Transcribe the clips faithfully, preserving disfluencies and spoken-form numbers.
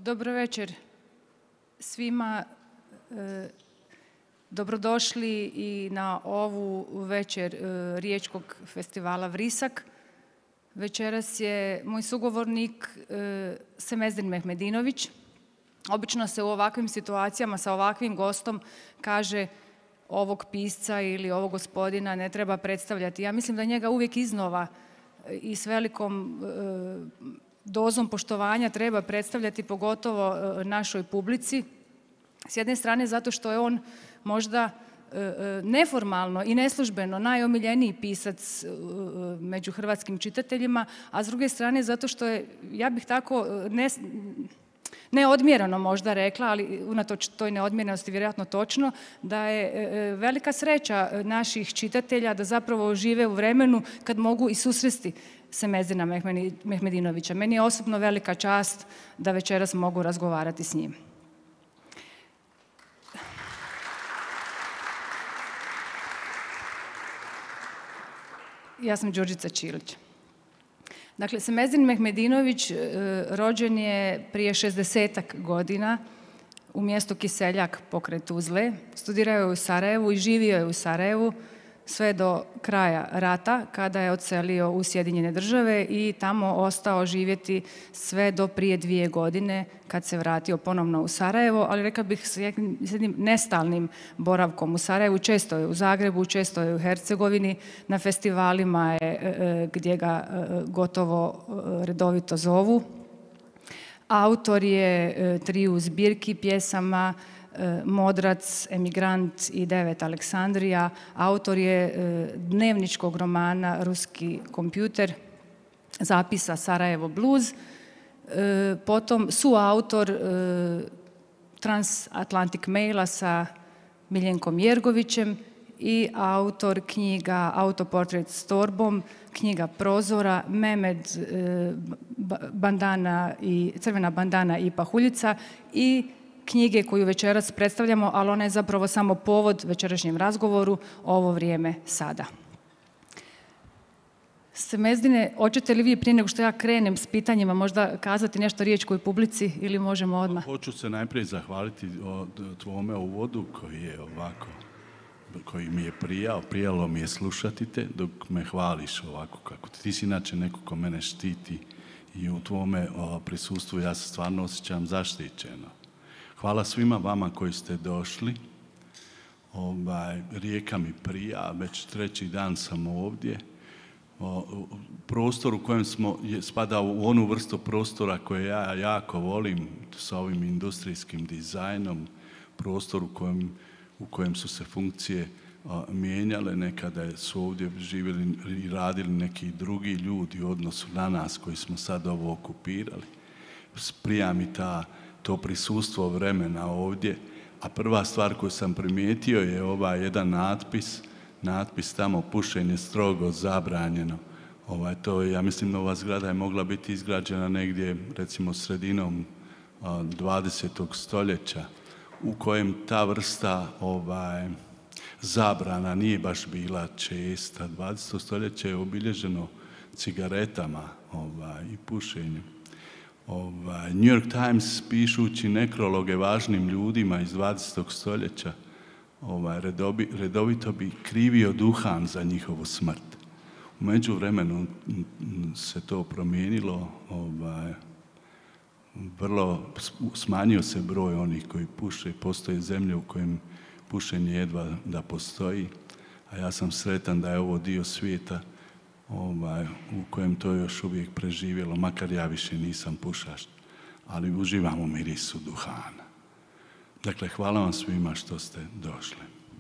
Dobro večer svima. Dobrodošli i na ovu večer Riječkog festivala Vrisak. Večeras je moj sugovornik Semezdin Mehmedinović. Obično se u ovakvim situacijama sa ovakvim gostom kaže ovog pisca ili ovog gospodina ne treba predstavljati. Ja mislim da njega uvijek iznova i s velikom dozom poštovanja treba predstavljati, pogotovo našoj publici. S jedne strane zato što je on možda neformalno i neslužbeno najomiljeniji pisac među hrvatskim čitateljima, a s druge strane zato što je, ja bih tako ne, neodmjereno možda rekla, ali unatoč toj neodmjerenosti vjerojatno točno, da je velika sreća naših čitatelja da zapravo žive u vremenu kad mogu i susresti Semezdina Mehmedinovića. Meni je osobno velika čast da večeras mogu razgovarati s njim. Ja sam Đurđica Čilić. Dakle, Semezdin Mehmedinović rođen je prije šezdesetak godina u mjestu Kiseljak pokraj Tuzle. Studirao je u Sarajevu i živio je u Sarajevu sve do kraja rata, kada je odselio u Sjedinjene Države i tamo ostao živjeti sve do prije dvije godine kad se vratio ponovno u Sarajevo, ali rekla bih s jednim nestalnim boravkom u Sarajevu. Često je u Zagrebu, često je u Hercegovini, na festivalima je gdje ga gotovo redovito zovu. Autor je triju zbirki pjesama Modrac, Emigrant i Devet Aleksandrija. Autor je dnevničkog romana Ruski kompjuter, zapisa Sarajevo Blues. Potom suautor Transatlantic Maila sa Miljenkom Jergovićem i autor knjiga Autoportret s torbom, knjiga Prozora, Memed, bandana i, Crvena bandana i pahuljica i knjige koju večeras predstavljamo, ali ona je zapravo samo povod večerašnjem razgovoru, Ovo vrijeme sada. Semezdine, hoćete li vi prije nego što ja krenem s pitanjima možda kazati nešto riječkoj publici ili možemo odmah? Hoću se najprije zahvaliti o tvome uvodu koji je ovako, koji mi je prijao, prijalo mi je slušati te dok me hvališ ovako kako ti si inače neko ko mene štiti i u tvome o, prisustvu ja se stvarno osjećam zaštićeno. Hvala svima vama koji ste došli. Ovaj, Rijeka mi prija, već treći dan sam ovdje. O, prostor u kojem smo, je, spada u onu vrstu prostora koje ja jako volim sa ovim industrijskim dizajnom, prostor u kojem, u kojem su se funkcije o, mijenjale. Nekada su ovdje živjeli i radili neki drugi ljudi u odnosu na nas koji smo sad ovo okupirali. Prija mi ta to prisustvo vremena ovdje, a prva stvar koju sam primijetio je ovaj jedan natpis, natpis tamo pušenje strogo zabranjeno. Ovaj, to, ja mislim, ova zgrada je mogla biti izgrađena negdje, recimo, sredinom dvadesetog stoljeća, u kojem ta vrsta ovaj, zabrana nije baš bila česta. dvadeseto stoljeće je obilježeno cigaretama ovaj, i pušenjem. Ovaj, New York Times, pišući nekrologe važnim ljudima iz dvadesetog stoljeća, ovaj, redobi, redovito bi krivio duhan za njihovu smrt. U međuvremenu se to promijenilo, ovaj, vrlo smanjio se broj onih koji puše, postoje zemlje u kojem pušenje jedva da postoji, a ja sam sretan da je ovo dio svijeta Ovaj, u kojem to još uvijek preživjelo, makar ja više nisam pušač, ali uživam u mirisu duhana. Dakle, hvala vam svima što ste došli.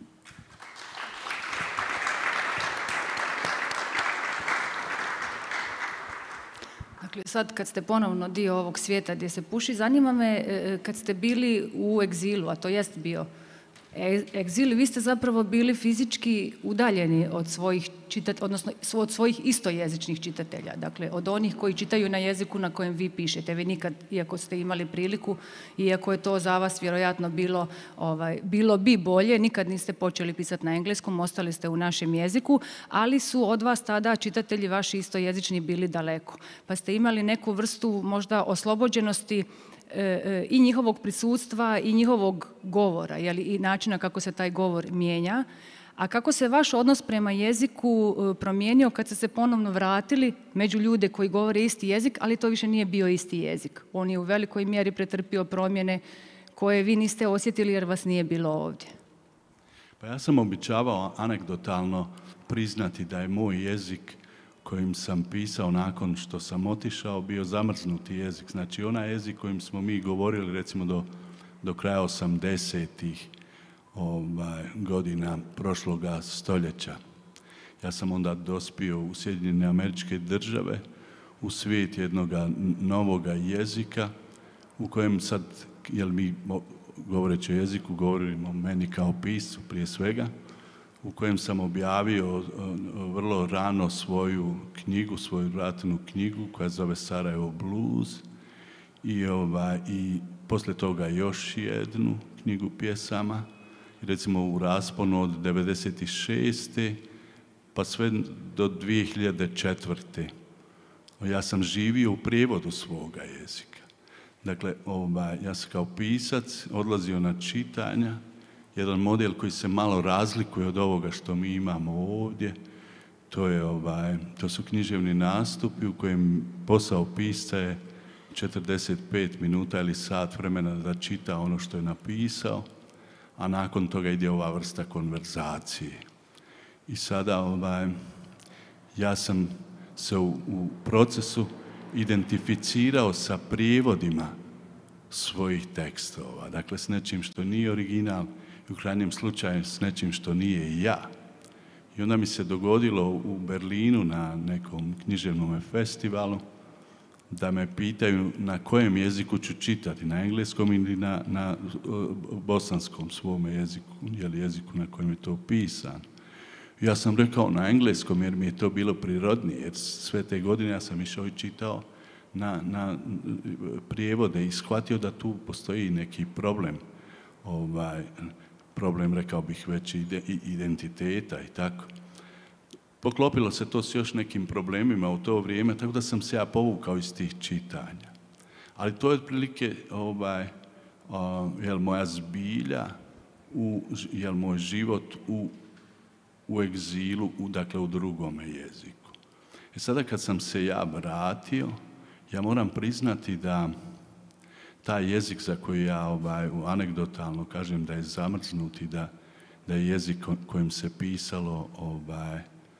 Dakle, sad kad ste ponovno dio ovog svijeta gdje se puši, zanima me kad ste bili u egzilu, a to jest bio egzil, vi ste zapravo bili fizički udaljeni od svojih čitatelja, odnosno od svojih istojezičnih čitatelja, dakle od onih koji čitaju na jeziku na kojem vi pišete. Vi nikad, iako ste imali priliku, iako je to za vas vjerojatno bilo, ovaj, bilo bi bolje, nikad niste počeli pisati na engleskom, ostali ste u našem jeziku, ali su od vas tada čitatelji vaši istojezični bili daleko. Pa ste imali neku vrstu možda oslobođenosti i njihovog prisustva i njihovog govora, jeli, i načina kako se taj govor mijenja. A kako se vaš odnos prema jeziku promijenio kad ste se ponovno vratili među ljude koji govore isti jezik, ali to više nije bio isti jezik. On je u velikoj mjeri pretrpio promjene koje vi niste osjetili jer vas nije bilo ovdje. Pa ja sam običavao anegdotalno priznati da je moj jezik kojim sam pisao nakon što sam otišao bio zamrznuti jezik. Znači onaj jezik kojim smo mi govorili recimo do, do kraja osamdesetih ovaj, godina prošloga stoljeća. Ja sam onda dospio u Sjedinjene Američke Države, u svijet jednog novoga jezika u kojem sad, jel mi govoreći o jeziku govorimo o meni kao piscu prije svega, u kojem sam objavio vrlo rano svoju knjigu, svoju vratnu knjigu koja zove Sarajevo Blues i, ovaj, i poslije toga još jednu knjigu pjesama. Recimo u rasponu od devedeset šeste pa sve do dvije hiljade četvrte. Ja sam živio u prijevodu svoga jezika. Dakle, ovaj, ja sam kao pisac odlazio na čitanja, jedan model koji se malo razlikuje od ovoga što mi imamo ovdje. To, je, ovaj, to su književni nastupi u kojem posao pisca je četrdeset pet minuta ili sat vremena da čita ono što je napisao, a nakon toga ide ova vrsta konverzacije. I sada ovaj, ja sam se u, u procesu identificirao sa prijevodima svojih tekstova, dakle s nečim što nije original i u krajnjem slučaju s nečim što nije ja. I onda mi se dogodilo u Berlinu na nekom književnom festivalu da me pitaju na kojem jeziku ću čitati, na engleskom ili na, na bosanskom svome jeziku, ili jeziku na kojem je to pisano. Ja sam rekao na engleskom jer mi je to bilo prirodnije, jer sve te godine ja sam išao i čitao na, na prijevode i shvatio da tu postoji neki problem, ovaj, problem, rekao bih, već identiteta i tako. Poklopilo se to s još nekim problemima u to vrijeme, tako da sam se ja povukao iz tih čitanja. Ali to je otprilike ovaj, o, jel, moja zbilja, u, jel, moj život u, u egzilu, u, dakle u drugome jeziku. E sada kad sam se ja vratio, ja moram priznati da taj jezik za koji ja ovaj, anegdotalno kažem da je zamrznut i da, da je jezik kojim se pisalo ovaj,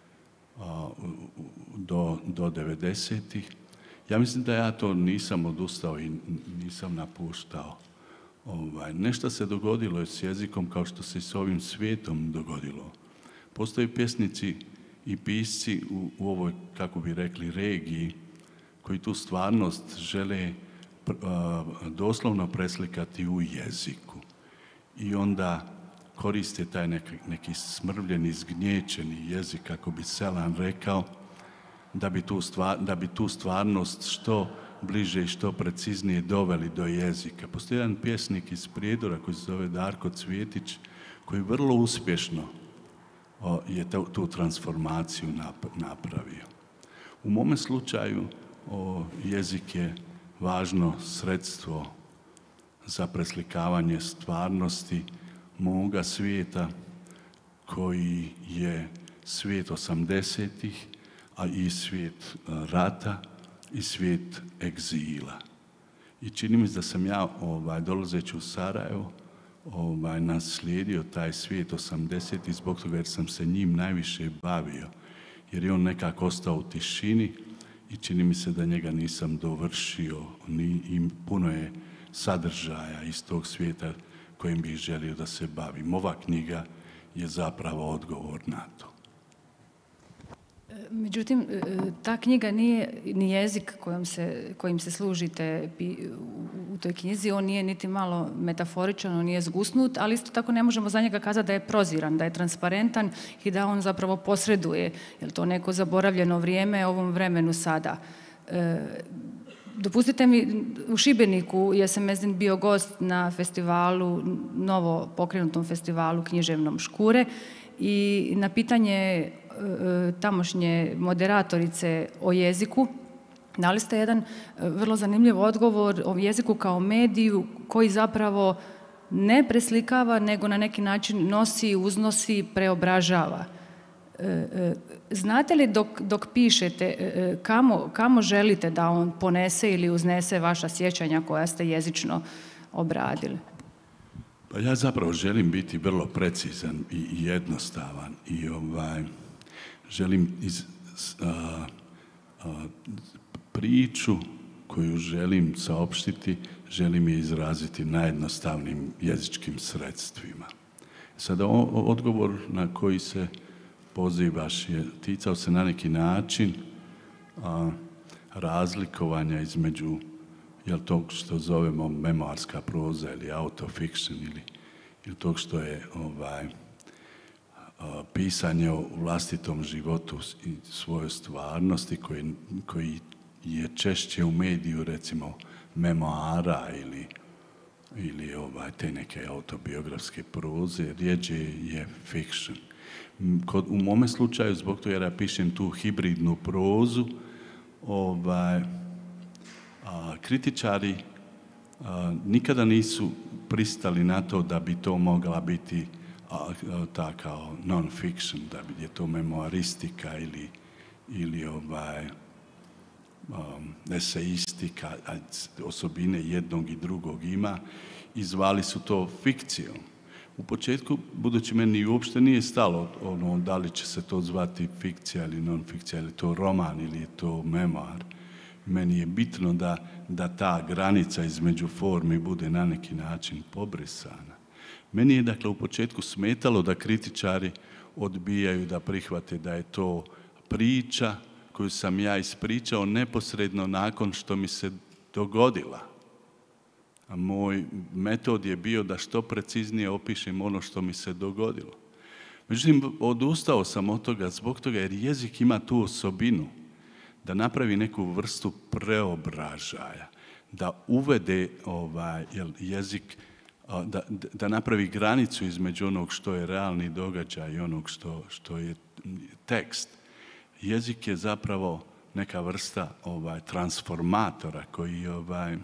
do, do devedesetih. Ja mislim da ja to nisam odustao i nisam napuštao. Ovaj, nešto se dogodilo s jezikom kao što se s ovim svijetom dogodilo. Postoje pjesnici i pisci u, u ovoj, kako bi rekli, regiji koji tu stvarnost žele doslovno preslikati u jeziku. I onda koriste taj neki, neki smrvljeni, zgnječeni jezik, kako bi Selan rekao, da bi, tu stvar, da bi tu stvarnost što bliže i što preciznije doveli do jezika. Postoji jedan pjesnik iz Prijedora koji se zove Darko Cvjetić, koji vrlo uspješno o, je tu, tu transformaciju napravio. U mome slučaju o, jezik je važno sredstvo za preslikavanje stvarnosti moga svijeta koji je svijet osamdesetih, a i svijet rata i svijet egzila. I čini mi se da sam ja, ovaj, dolazeći u Sarajevo, ovaj, naslijedio taj svijet osamdesetih zbog toga jer sam se njim najviše bavio, jer je on nekako ostao u tišini i čini mi se da njega nisam dovršio, ni, i puno je sadržaja iz tog svijeta kojim bih želio da se bavim. Ova knjiga je zapravo odgovor na to. Međutim, ta knjiga nije ni jezik kojim se, kojim se služite u toj knjizi, on nije niti malo metaforičan, on nije zgusnut, ali isto tako ne možemo za njega kazati da je proziran, da je transparentan i da on zapravo posreduje, jer to neko zaboravljeno vrijeme ovom vremenu sada. E, dopustite mi, u Šibeniku je Semezin bio gost na festivalu, novo pokrenutom festivalu književnom Škure i na pitanje tamošnje moderatorice o jeziku, Dali ste jedan vrlo zanimljiv odgovor o jeziku kao mediju koji zapravo ne preslikava, nego na neki način nosi, uznosi, preobražava. Znate li dok, dok pišete kamo, kamo želite da on ponese ili uznese vaša sjećanja koja ste jezično obradili? Pa ja zapravo želim biti vrlo precizan i jednostavan i ovaj, želim iz, a, a, priču koju želim saopštiti, želim je izraziti najjednostavnijim jezičkim sredstvima. Sada o, odgovor na koji se pozivaš je ticao se na neki način a, razlikovanja između jel tog što zovemo memoarska proza ili autofiction ili, ili tog što je ovaj, a, pisanje o vlastitom životu i svojoj stvarnosti koji, koji je češće u mediju recimo memoara ili, ili ovaj, te neke autobiografske proze, rijeđe je fiction. Kod, u mome slučaju, zbog toga jer ja pišem tu hibridnu prozu, ovaj, a, kritičari a, nikada nisu pristali na to da bi to mogla biti a, a, ta kao non-fiction, da bi je to memoaristika ili, ili ovaj, um, eseistika, osobine jednog i drugog ima i zvali su to fikcijom. U početku, budući meni uopšte nije stalo ono, da li će se to zvati fikcija ili non-fikcija, ili to roman ili je to memoar, meni je bitno da, da ta granica između formi bude na neki način pobrisana. Meni je dakle u početku smetalo da kritičari odbijaju da prihvate da je to priča koju sam ja ispričao neposredno nakon što mi se dogodila. A moj metod je bio da što preciznije opišem ono što mi se dogodilo. Međutim, odustao sam od toga zbog toga jer jezik ima tu osobinu da napravi neku vrstu preobražaja, da uvede ovaj, jel, jezik, da, da napravi granicu između onog što je realni događaj i onog što, što je tekst. Jezik je zapravo neka vrsta ovaj, transformatora koji, ovaj,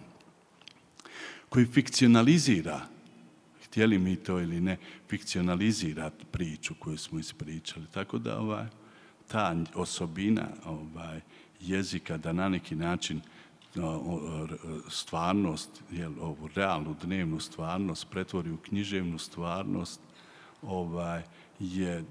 koji fikcionalizira, htjeli mi to ili ne, fikcionalizira priču koju smo ispričali. Tako da ovaj, ta osobina ovaj, jezika da na neki način stvarnost, jel, ovu realnu dnevnu stvarnost pretvori u književnu stvarnost, ovaj, je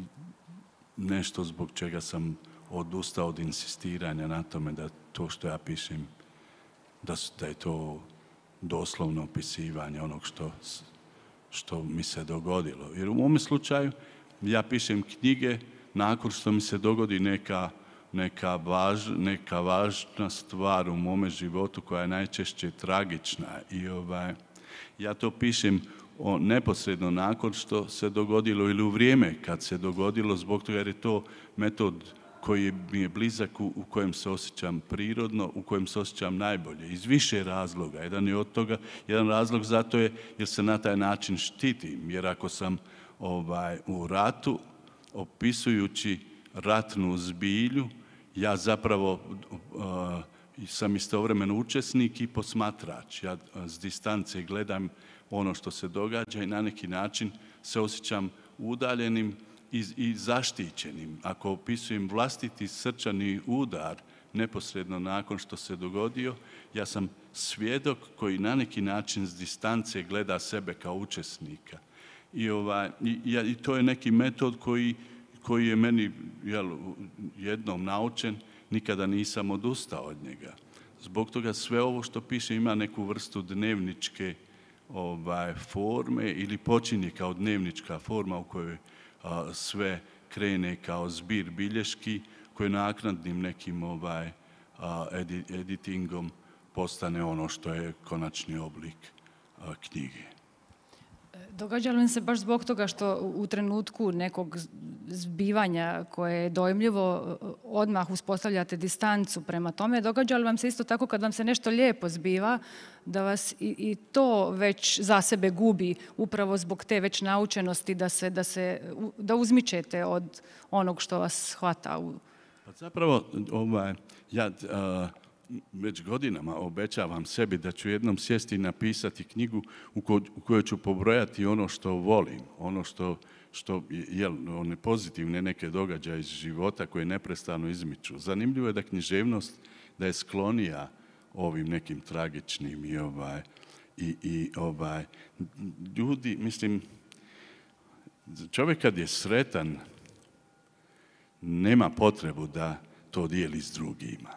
nešto zbog čega sam odustao od insistiranja na tome da to što ja pišem, da, da je to doslovno opisivanje onog što, što mi se dogodilo. Jer u mom slučaju ja pišem knjige nakon što mi se dogodi neka, neka, važ, neka važna stvar u mome životu koja je najčešće tragična. I ovaj, ja to pišem o, neposredno nakon što se dogodilo ili u vrijeme kad se dogodilo, zbog toga jer je to metod koji mi je blizak, u, u kojem se osjećam prirodno, u kojem se osjećam najbolje. Iz više razloga. Jedan je od toga, jedan razlog zato je jer se na taj način štitim. Jer ako sam ovaj, u ratu, opisujući ratnu zbilju, ja zapravo uh, sam istovremeno učesnik i posmatrač. Ja s distance gledam ono što se događa i na neki način se osjećam udaljenim i, i zaštićenim. Ako opisujem vlastiti srčani udar neposredno nakon što se dogodio, ja sam svjedok koji na neki način s distance gleda sebe kao učesnika. I, ovaj, i, i to je neki metod koji, koji je meni jel, jednom naučen, nikada nisam odustao od njega. Zbog toga sve ovo što piše ima neku vrstu dnevničke ovaj, forme ili počinje kao dnevnička forma u kojoj a, sve krene kao zbir bilješki koji naknadnim nekim ovaj, a, edi, editingom postane ono što je konačni oblik a, knjige. Događa li se baš zbog toga što u trenutku nekog zbivanja koje je dojmljivo odmah uspostavljate distancu prema tome? Događa li vam se isto tako kad vam se nešto lijepo zbiva da vas i, i to već za sebe gubi upravo zbog te već naučenosti da se, da se da uzmičete od onog što vas hvata? U... Pa zapravo ovaj, ja uh, već godinama obećavam sebi da ću jednom sjesti i napisati knjigu u, ko, u kojoj ću pobrojati ono što volim, ono što, što jel, one pozitivne neke događaje iz života koje neprestano izmiču. Zanimljivo je da književnost da je sklonija ovim nekim tragičnim i ovaj, i, i ovaj, ljudi, mislim, čovjek kad je sretan nema potrebu da to dijeli s drugima.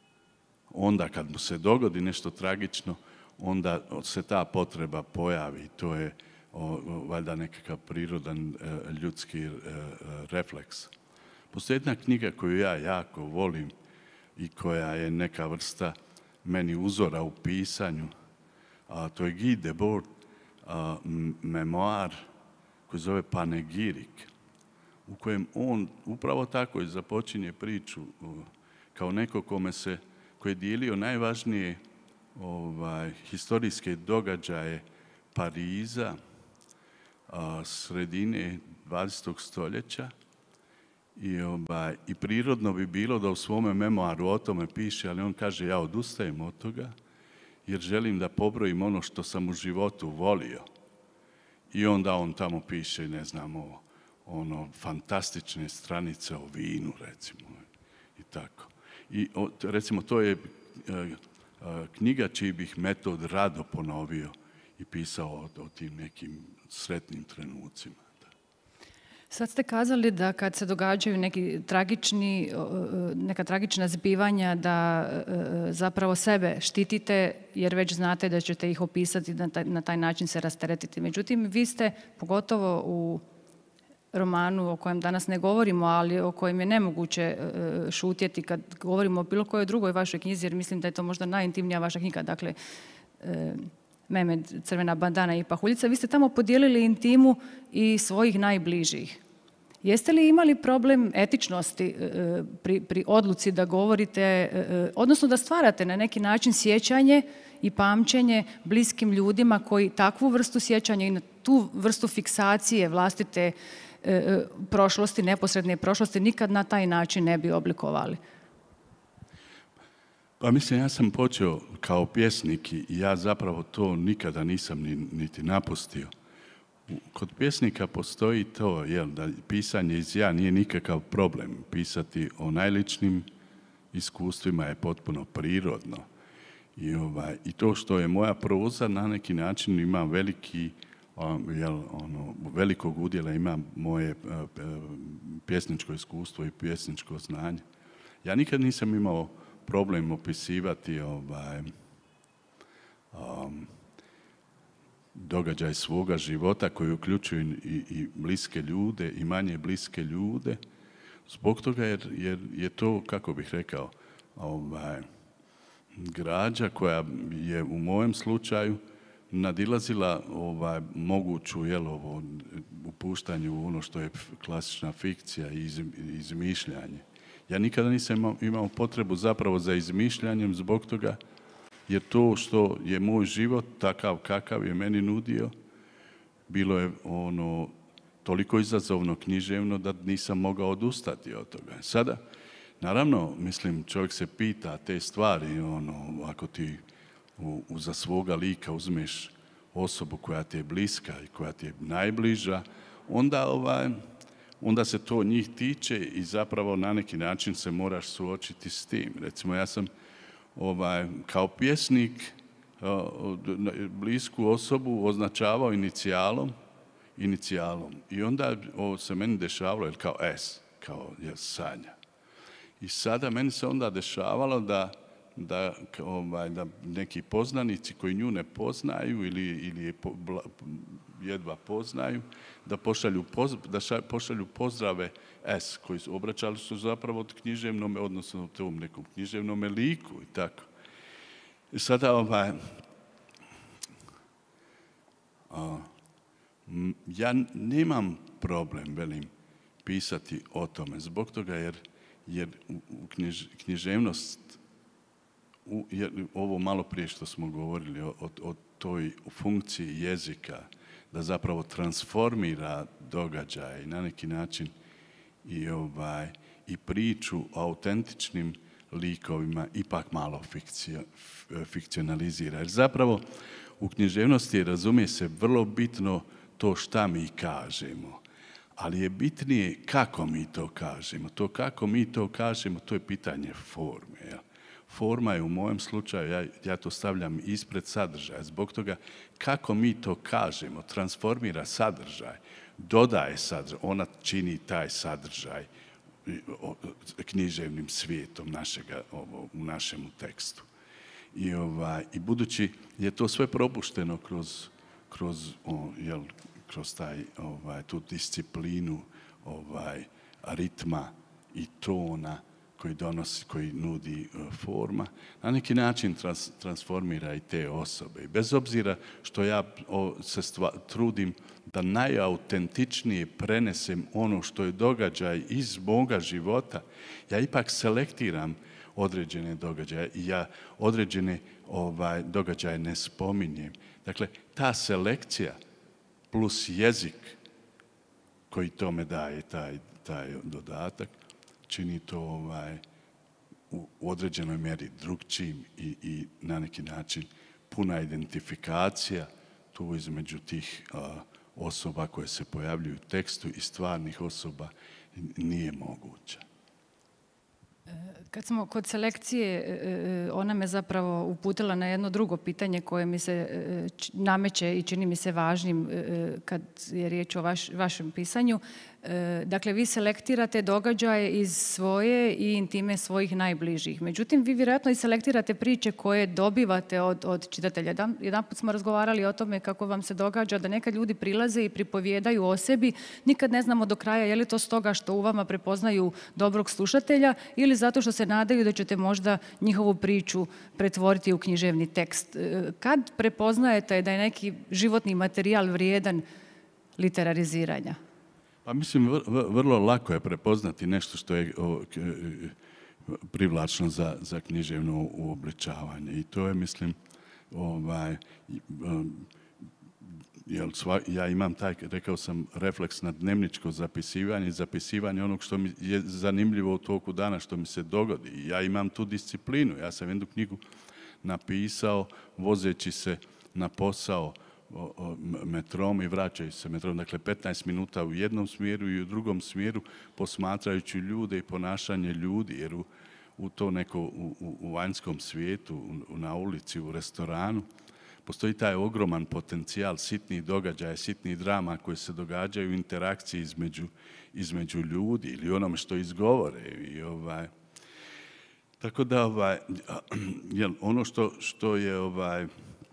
Onda kad mu se dogodi nešto tragično, onda se ta potreba pojavi. To je o, o, valjda nekakav prirodan e, ljudski e, refleks. Postoji jedna knjiga koju ja jako volim i koja je neka vrsta meni uzora u pisanju. A, to je Guy Debord, a, memoar koji zove Panegirik, u kojem on upravo tako i započinje priču o, kao neko kome se, koji je dijelio najvažnije ovaj, historijske događaje Pariza a, sredine dvadesetog stoljeća i, ovaj, i prirodno bi bilo da u svome memoaru o tome piše, ali on kaže ja odustajem od toga jer želim da pobrojim ono što sam u životu volio. I onda on tamo piše, ne znam, o, ono, fantastične stranice o vinu, recimo, i tako. I o, recimo, to je e, e, knjiga čiji bih metod rado ponovio i pisao o, o tim nekim sretnim trenucima. Da. Sad ste kazali da kad se događaju neki tragični, neka tragična zbivanja, da e, zapravo sebe štitite jer već znate da ćete ih opisati, da taj, na taj način se rasteretiti. Međutim, vi ste, pogotovo u romanu o kojem danas ne govorimo, ali o kojem je nemoguće e, šutjeti kad govorimo o bilo kojoj drugoj vašoj knjizi, jer mislim da je to možda najintimnija vaša knjiga, dakle e, Mehmed, Crvena bandana i Pahuljica. Vi ste tamo podijelili intimu i svojih najbližih. Jeste li imali problem etičnosti e, pri, pri odluci da govorite, e, odnosno da stvarate na neki način sjećanje i pamćenje bliskim ljudima koji takvu vrstu sjećanja i na tu vrstu fiksacije vlastite e, prošlosti, neposredne prošlosti, nikad na taj način ne bi oblikovali? Pa mislim, ja sam počeo kao pjesnik i ja zapravo to nikada nisam ni, niti napustio. Kod pjesnika postoji to, jel, da pisanje iz ja nije nikakav problem. Pisati o najličnim iskustvima je potpuno prirodno. I, ovaj, i to što je moja proza na neki način ima veliki, jel, ono, velikog udjela ima moje pjesničko iskustvo i pjesničko znanje. Ja nikad nisam imao problem opisivati ovaj, um, događaj svoga života koji uključuju i, i bliske ljude i manje bliske ljude, zbog toga jer, jer je to, kako bih rekao, ovaj, građa koja je u mojem slučaju nadilazila ovaj, moguću jel, ovo, upuštanju u ono što je klasična fikcija i iz, izmišljanje. Ja nikada nisam imao potrebu zapravo za izmišljanjem zbog toga jer to što je moj život takav kakav je meni nudio, bilo je ono toliko izazovno književno da nisam mogao odustati od toga. Sada, naravno, mislim, čovjek se pita te stvari, ono, ako ti u, u, za svoga lika uzmeš osobu koja ti je bliska i koja ti je najbliža, onda, ovaj, onda se to njih tiče i zapravo na neki način se moraš suočiti s tim. Recimo, ja sam ovaj, kao pjesnik blisku osobu označavao inicijalom, inicijalom. I onda ovo se meni dešavalo kao S, kao je Sanja. I sada meni se onda dešavalo da, da, ovaj, da neki poznanici koji nju ne poznaju ili, ili je po, bla, jedva poznaju, da pošalju, poz, da ša, pošalju pozdrave S, koji su obraćali su zapravo od književnome, odnosno tom nekom književnome liku i tako. I sada ovaj, a, m, ja nemam problem, velim, pisati o tome, zbog toga jer, jer u knjiž, književnost, u, jer ovo malo prije što smo govorili o, o, o toj funkciji jezika, da zapravo transformira događaje i na neki način i, ovaj, i priču o autentičnim likovima ipak malo fikcio, fikcionalizira. Jer zapravo u književnosti razumije se vrlo bitno to šta mi kažemo, ali je bitnije kako mi to kažemo. To kako mi to kažemo, to je pitanje forme. Jel? Forma je u mojem slučaju, ja, ja to stavljam ispred sadržaja, zbog toga kako mi to kažemo, transformira sadržaj, dodaje sadržaj, ona čini taj sadržaj književnim svijetom našega, ovo, u našemu tekstu. I, ovaj, i budući je to sve propušteno kroz, kroz, o, jel, kroz taj, ovaj, tu disciplinu ovaj, ritma i tona koji donosi, koji nudi uh, forma, na neki način trans, transformira i te osobe. I bez obzira što ja o, se stva, trudim da najautentičnije prenesem ono što je događaj iz moga života, ja ipak selektiram određene događaje i ja određene ovaj, događaje ne spominjem. Dakle, ta selekcija plus jezik koji tome daje taj, taj dodatak, čini to ovaj, u određenoj mjeri drugčijim i, i na neki način puna identifikacija tu između tih a, osoba koje se pojavljuju u tekstu i stvarnih osoba nije moguća. Kad smo kod selekcije, ona me zapravo uputila na jedno drugo pitanje koje mi se nameće i čini mi se važnim kad je riječ o vaš, vašem pisanju. Dakle, vi selektirate događaje iz svoje i intime svojih najbližih. Međutim, vi vjerojatno i selektirate priče koje dobivate od, od čitatelja. Jedan, jedan put smo razgovarali o tome kako vam se događa da nekad ljudi prilaze i pripovijedaju o sebi. Nikad ne znamo do kraja je li to stoga što u vama prepoznaju dobrog slušatelja ili zato što se nadaju da ćete možda njihovu priču pretvoriti u književni tekst. Kad prepoznajete da je neki životni materijal vrijedan literariziranja? Pa mislim, vrlo lako je prepoznati nešto što je privlačno za, za književno uobličavanje. I to je, mislim, ovaj, jel, sva, ja imam taj, rekao sam, refleks na dnevničko zapisivanje, zapisivanje onog što mi je zanimljivo u toku dana, što mi se dogodi. I ja imam tu disciplinu. Ja sam jednu knjigu napisao vozeći se na posao metrom i vraćaju se metrom. Dakle, petnaest minuta u jednom smjeru i u drugom smjeru posmatrajući ljude i ponašanje ljudi, jer u, u to neko u, u, u vanjskom svijetu, u, na ulici, u restoranu, postoji taj ogroman potencijal sitnih događaja, sitnih drama koje se događaju u interakciji između, između ljudi ili onome što izgovore. I, ovaj, tako da, ovaj, jel, ono što, što je ovaj,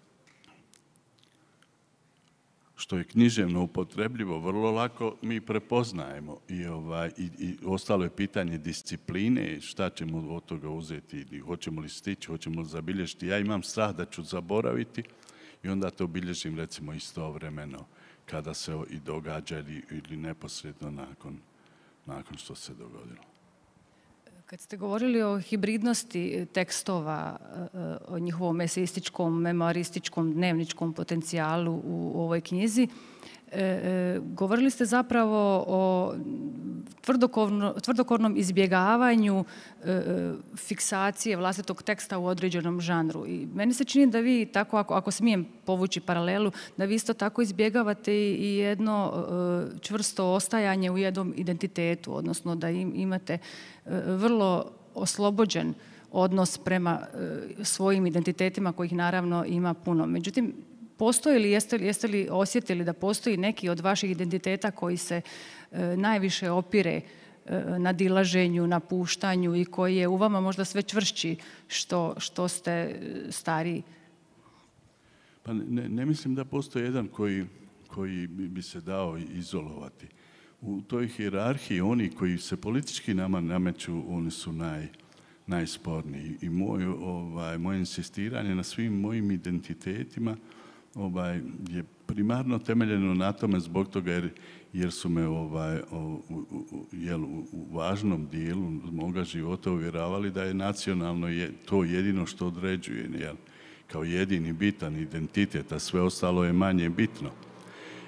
što je književno upotrebljivo, vrlo lako mi prepoznajemo. I, ovaj, i, i ostalo je pitanje discipline, šta ćemo od toga uzeti, ili hoćemo li stići, hoćemo li zabilježiti. Ja imam strah da ću zaboraviti i onda to obilježim recimo istovremeno kada se i događa ili, ili neposredno nakon, nakon što se dogodilo. Kad ste govorili o hibridnosti tekstova, o njihovom eseističkom, memorističkom, dnevničkom potencijalu u ovoj knjizi, govorili ste zapravo o tvrdokorno, tvrdokornom izbjegavanju fiksacije vlastitog teksta u određenom žanru. I meni se čini da vi, tako ako, ako smijem povući paralelu, da vi isto tako izbjegavate i jedno čvrsto ostajanje u jednom identitetu, odnosno da im, imate vrlo oslobođen odnos prema svojim identitetima, kojih naravno ima puno. Međutim, postoji li, jeste li, jeste li osjetili da postoji neki od vaših identiteta koji se e, najviše opire e, na dilaženju, na puštanju i koji je u vama možda sve čvršći što, što ste stariji? Pa ne, ne mislim da postoji jedan koji, koji bi se dao izolovati. U toj hijerarhiji oni koji se politički nama nameću, oni su naj, najsporniji. I moj, ovaj, moje insistiranje na svim mojim identitetima ovaj, je primarno temeljeno na tome zbog toga jer, jer su me ovaj, o, u, u, jel, u, u važnom dijelu moga života uvjeravali da je nacionalno je, to jedino što određuje, jel, kao jedini bitan identitet, a sve ostalo je manje bitno.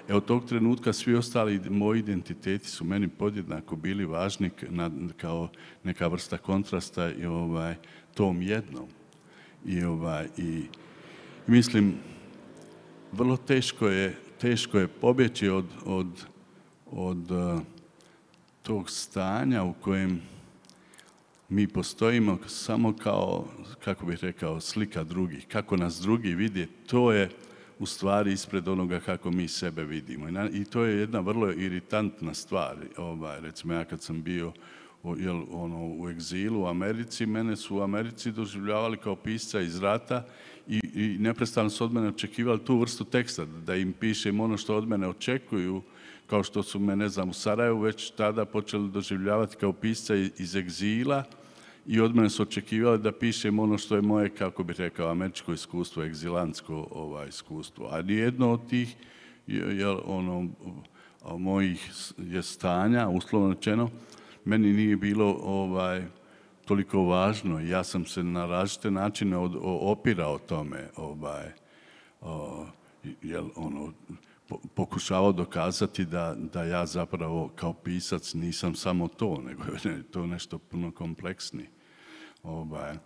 E, od tog trenutka svi ostali moji identiteti su meni podjednako bili važni kao neka vrsta kontrasta i ovaj, tom jednom. I, ovaj, i mislim, vrlo teško je, teško je pobjeći od, od, od uh, tog stanja u kojem mi postojimo samo kao, kako bih rekao, slika drugih. Kako nas drugi vide, to je u stvari ispred onoga kako mi sebe vidimo. I, na, i to je jedna vrlo iritantna stvar. Ovaj, recimo, ja kad sam bio u, jel, ono, u egzilu u Americi, mene su u Americi doživljavali kao pisca iz rata i, i neprestano su od mene očekivali tu vrstu teksta, da im pišem ono što od mene očekuju, kao što su me, ne znam, u Sarajevu već tada počeli doživljavati kao pisca iz egzila i od mene su očekivali da pišem ono što je moje, kako bih rekao, američko iskustvo, egzilantsko ovaj, iskustvo. A nijedno od tih je, je, ono, mojih je stanja, uslovno rečeno, meni nije bilo ovaj, toliko važno. Ja sam se na različite načine od, opirao tome, ovaj, o, jel, ono, pokušavao dokazati da, da ja zapravo kao pisac nisam samo to, nego je to nešto puno kompleksnije. Ovaj,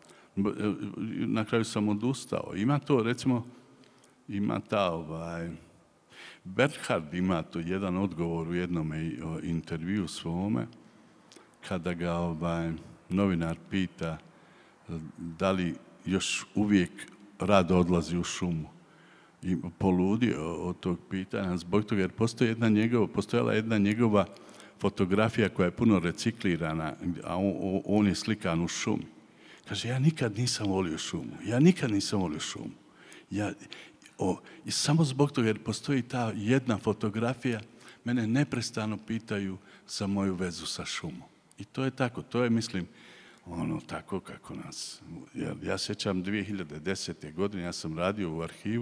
na kraju sam odustao. Ima to, recimo, ima ta, ovaj, Bernhard ima to jedan odgovor u jednom intervju svome, kada ga ovaj, novinar pita da li još uvijek rado odlazi u šumu. I poludio od tog pitanja zbog toga jer postoji jedna njegova, postojala jedna njegova fotografija koja je puno reciklirana, a on, on je slikan u šumi. Kaže, ja nikad nisam volio šumu, ja nikad nisam volio šumu. Ja, o, i samo zbog toga jer postoji ta jedna fotografija, mene neprestano pitaju za moju vezu sa šumom. I to je tako, to je, mislim, ono tako kako nas... Ja, ja sjećam dvije hiljade desete. godine, ja sam radio u arhivu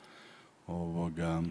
ovoga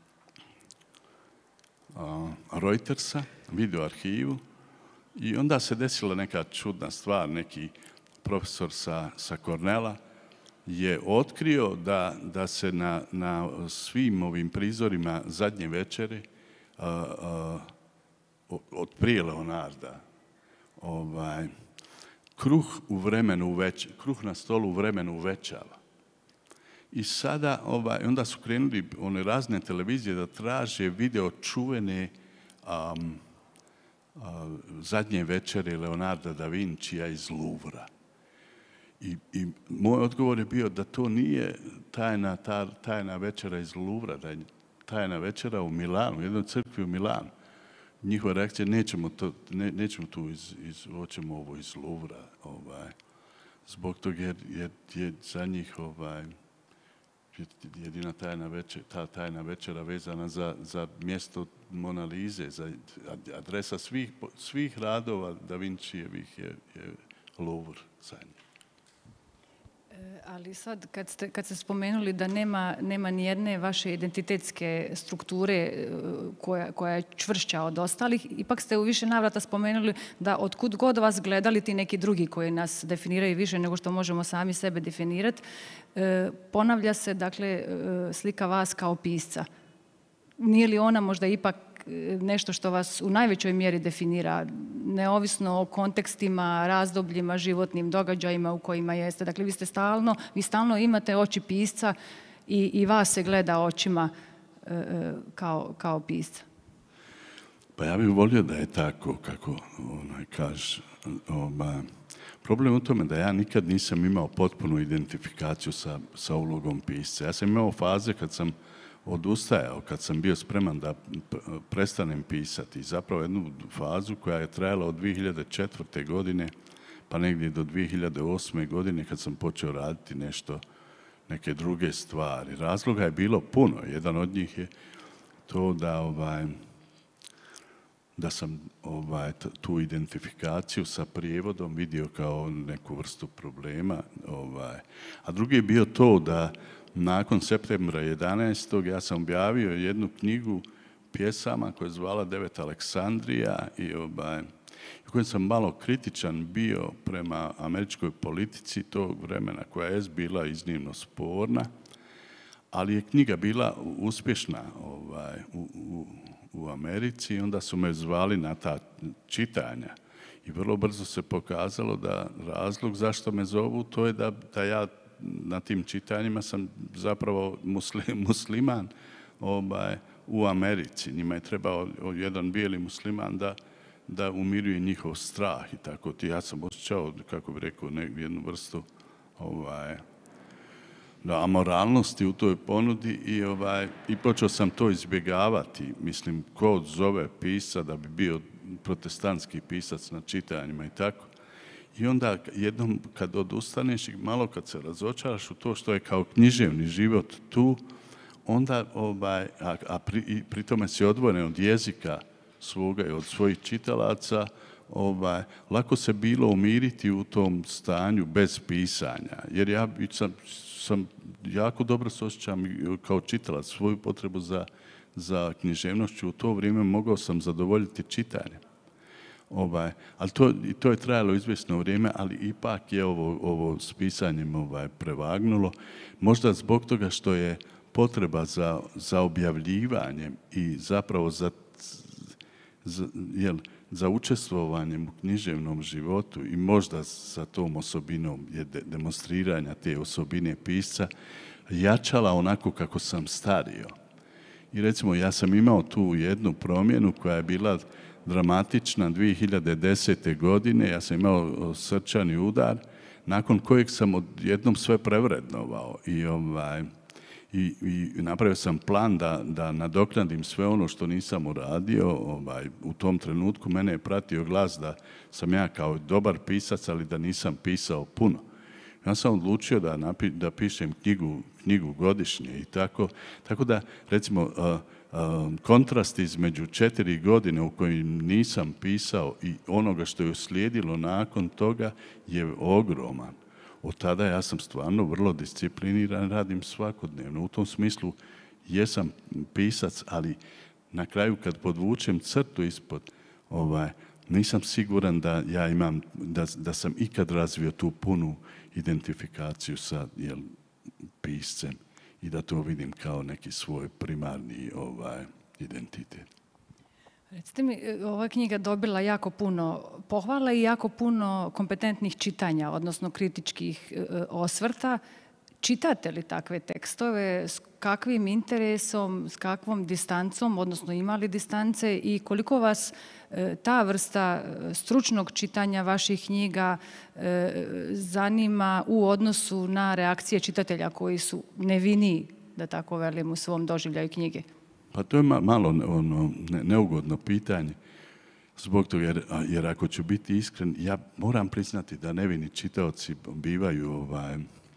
a, Reutersa, video arhivu, i onda se desila neka čudna stvar. Neki profesor sa, sa Cornella je otkrio da, da se na, na svim ovim prizorima zadnje večere a, a, od prije Leonarda ovaj, kruh u vremenu uveća, kruh na stolu u vremenu uvećava. I sada, ovaj, onda su krenuli one razne televizije da traže video čuvene um, uh, zadnje večere Leonarda da Vincija iz Louvra. I, I moj odgovor je bio da to nije tajna, ta, tajna večera iz Louvra, da je tajna večera u Milanu, u jednoj crkvi u Milanu. Njihova reakcija, nećemo, to, ne, nećemo tu, iz, iz, hoćemo ovo iz Louvra. Ovaj, zbog toga jer, jer je za njih ovaj, jedina tajna večera, ta tajna večera vezana za, za mjesto Mona Lise, za adresa svih, svih radova Da Vincijevih je, je Louvre za njih. Ali sad, kad ste, kad ste spomenuli da nema, nema nijedne vaše identitetske strukture koja, koja je čvršća od ostalih, ipak ste u više navrata spomenuli da otkud god vas gledali ti neki drugi koji nas definiraju više nego što možemo sami sebe definirati, ponavlja se, dakle, slika vas kao pisca. Nije li ona možda ipak nešto što vas u najvećoj mjeri definira, neovisno o kontekstima, razdobljima, životnim događajima u kojima jeste? Dakle, vi ste stalno, vi stalno imate oči pisca i, i vas se gleda očima e, kao, kao pisca. Pa ja bih volio da je tako, kako onaj kaže. Oba, problem u tome da ja nikad nisam imao potpunu identifikaciju sa, sa ulogom pisca. Ja sam imao faze kad sam odustajao, kad sam bio spreman da prestanem pisati. Zapravo jednu fazu koja je trajala od dvije hiljade četvrte. godine pa negdje do dvije hiljade osme. godine kad sam počeo raditi nešto, neke druge stvari. Razloga je bilo puno. Jedan od njih je to da, ovaj, da sam ovaj, tu identifikaciju sa prijevodom vidio kao neku vrstu problema. Ovaj. A drugi je bio to da nakon septembra jedanaestog. ja sam objavio jednu knjigu pjesama koja je zvala Devet Aleksandrija i ovaj, u kojem sam malo kritičan bio prema američkoj politici tog vremena koja je bila iznimno sporna, ali je knjiga bila uspješna ovaj, u, u, u Americi i onda su me zvali na ta čitanja. I vrlo brzo se pokazalo da razlog zašto me zovu to je da, da ja na tim čitanjima sam zapravo muslim, musliman ovaj, u Americi. Njima je trebao jedan bijeli musliman da, da umiruje njihov strah i tako. Ja sam osjećao, kako bi rekao, jednu vrstu ovaj, da, amoralnosti u toj ponudi i, ovaj, i počeo sam to izbjegavati. Mislim, ko zove pisa da bi bio protestantski pisac na čitanjima i tako. I onda jednom kad odustaneš i malo kad se razočaraš u to što je kao književni život tu, onda, ovaj, a, a pri, pri tome si odvojen od jezika svoga i od svojih čitalaca, ovaj, lako se bilo umiriti u tom stanju bez pisanja. Jer ja sam, sam jako dobro se osjećam kao čitalac svoju potrebu za, za književnošću. U to vrijeme mogao sam zadovoljiti čitanje. Ovaj, ali to, to je trajalo izvjesno vrijeme, ali ipak je ovo, ovo s pisanjem ovaj, prevagnulo. Možda zbog toga što je potreba za, za objavljivanjem i zapravo za, za, jel, za učestvovanjem u književnom životu i možda sa tom osobinom je de, demonstriranja te osobine pisca jačala onako kako sam stario. I recimo ja sam imao tu jednu promjenu koja je bila dramatična dvije hiljade desete. godine. Ja sam imao srčani udar nakon kojeg sam odjednom sve prevrednovao i ovaj, I, i napravio sam plan da, da nadoknadim sve ono što nisam uradio. Ovaj, u tom trenutku mene je pratio glas da sam ja kao dobar pisac, ali da nisam pisao puno. Ja sam odlučio da, napi, da pišem knjigu, knjigu godišnje i tako. Tako da, recimo, uh, uh, kontrast između četiri godine u kojim nisam pisao i onoga što je uslijedilo nakon toga je ogroman. Od tada ja sam stvarno vrlo discipliniran, radim svakodnevno. U tom smislu jesam pisac, ali na kraju kad podvučem crtu ispod, ovaj, nisam siguran da ja imam, da, da sam ikad razvio tu punu identifikaciju sa jel, piscem i da to vidim kao neki svoj primarni ovaj, identitet. Recite mi, ova knjiga dobila jako puno pohvala i jako puno kompetentnih čitanja, odnosno kritičkih osvrta. Čitate li takve tekstove? S kakvim interesom, s kakvom distancom, odnosno ima li distance i koliko vas ta vrsta stručnog čitanja vaših knjiga zanima u odnosu na reakcije čitatelja koji su neviniji, da tako velim, u svom doživljaju knjige? Pa to je malo ono, neugodno pitanje, zbog toga jer, jer ako ću biti iskren, ja moram priznati da nevini čitaoci bivaju, ovaj,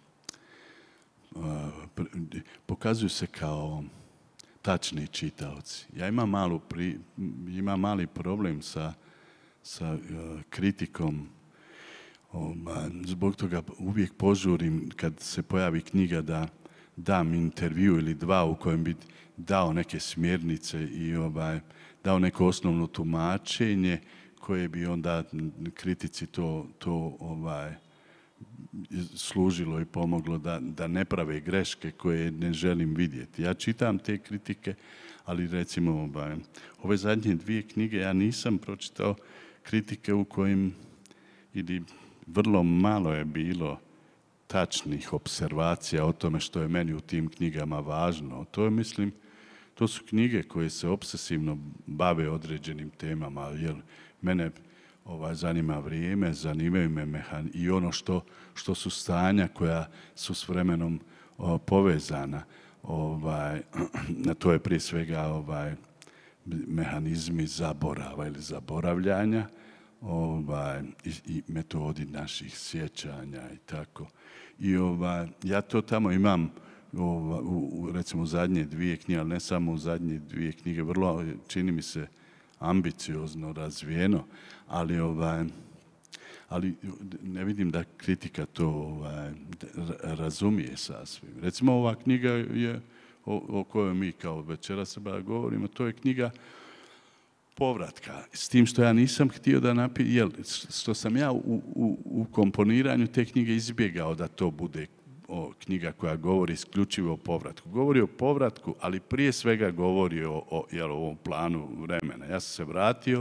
pokazuju se kao tačni čitaoci. Ja imam, malu pri, imam mali problem sa, sa uh, kritikom, ovaj, zbog toga uvijek požurim kad se pojavi knjiga da dam intervju ili dva u kojem bi dao neke smjernice i ovaj, dao neko osnovno tumačenje koje bi onda kritici to, to ovaj, služilo i pomoglo da, da ne prave greške koje ne želim vidjeti. Ja čitam te kritike, ali recimo ovaj, ove zadnje dvije knjige ja nisam pročitao kritike u kojim ili vrlo malo je bilo tačnih observacija o tome što je meni u tim knjigama važno. To je, mislim, to su knjige koje se obsesivno bave određenim temama, jer mene ovaj, zanima vrijeme, zanimaju me mehan i ono što, što su stanja koja su s vremenom o, povezana. Ovaj, to je prije svega ovaj, mehanizmi zaborava ili zaboravljanja, ovaj, i, i metodi naših sjećanja i tako. I ovaj, ja to tamo imam ova, u, u recimo zadnje dvije knjige, ali ne samo u zadnje dvije knjige, vrlo čini mi se ambiciozno razvijeno, ali ovaj, ali ne vidim da kritika to ovaj, razumije sasvim. Recimo ova knjiga je o, o kojoj mi kao večeras govorimo, to je knjiga povratka. S tim što ja nisam htio da napišem, što sam ja u, u, u komponiranju te knjige izbjegao da to bude o, knjiga koja govori isključivo o povratku. Govori o povratku, ali prije svega govori o, o jel, ovom planu vremena. Ja sam se vratio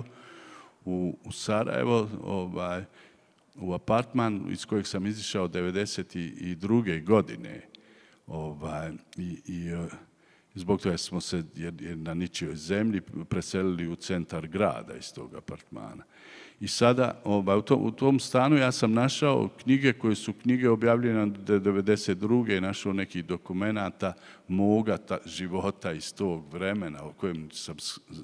u, u Sarajevo, ovaj, u apartman iz kojeg sam izišao devedeset druge godine. Ovaj, i, i, zbog toga smo se jer, jer na ničijoj zemlji preselili u centar grada iz tog apartmana. I sada ovaj, u, tom, u tom stanu ja sam našao knjige koje su knjige objavljene devedeset druge. Našao nekih dokumenata moga ta, života iz tog vremena o kojem sam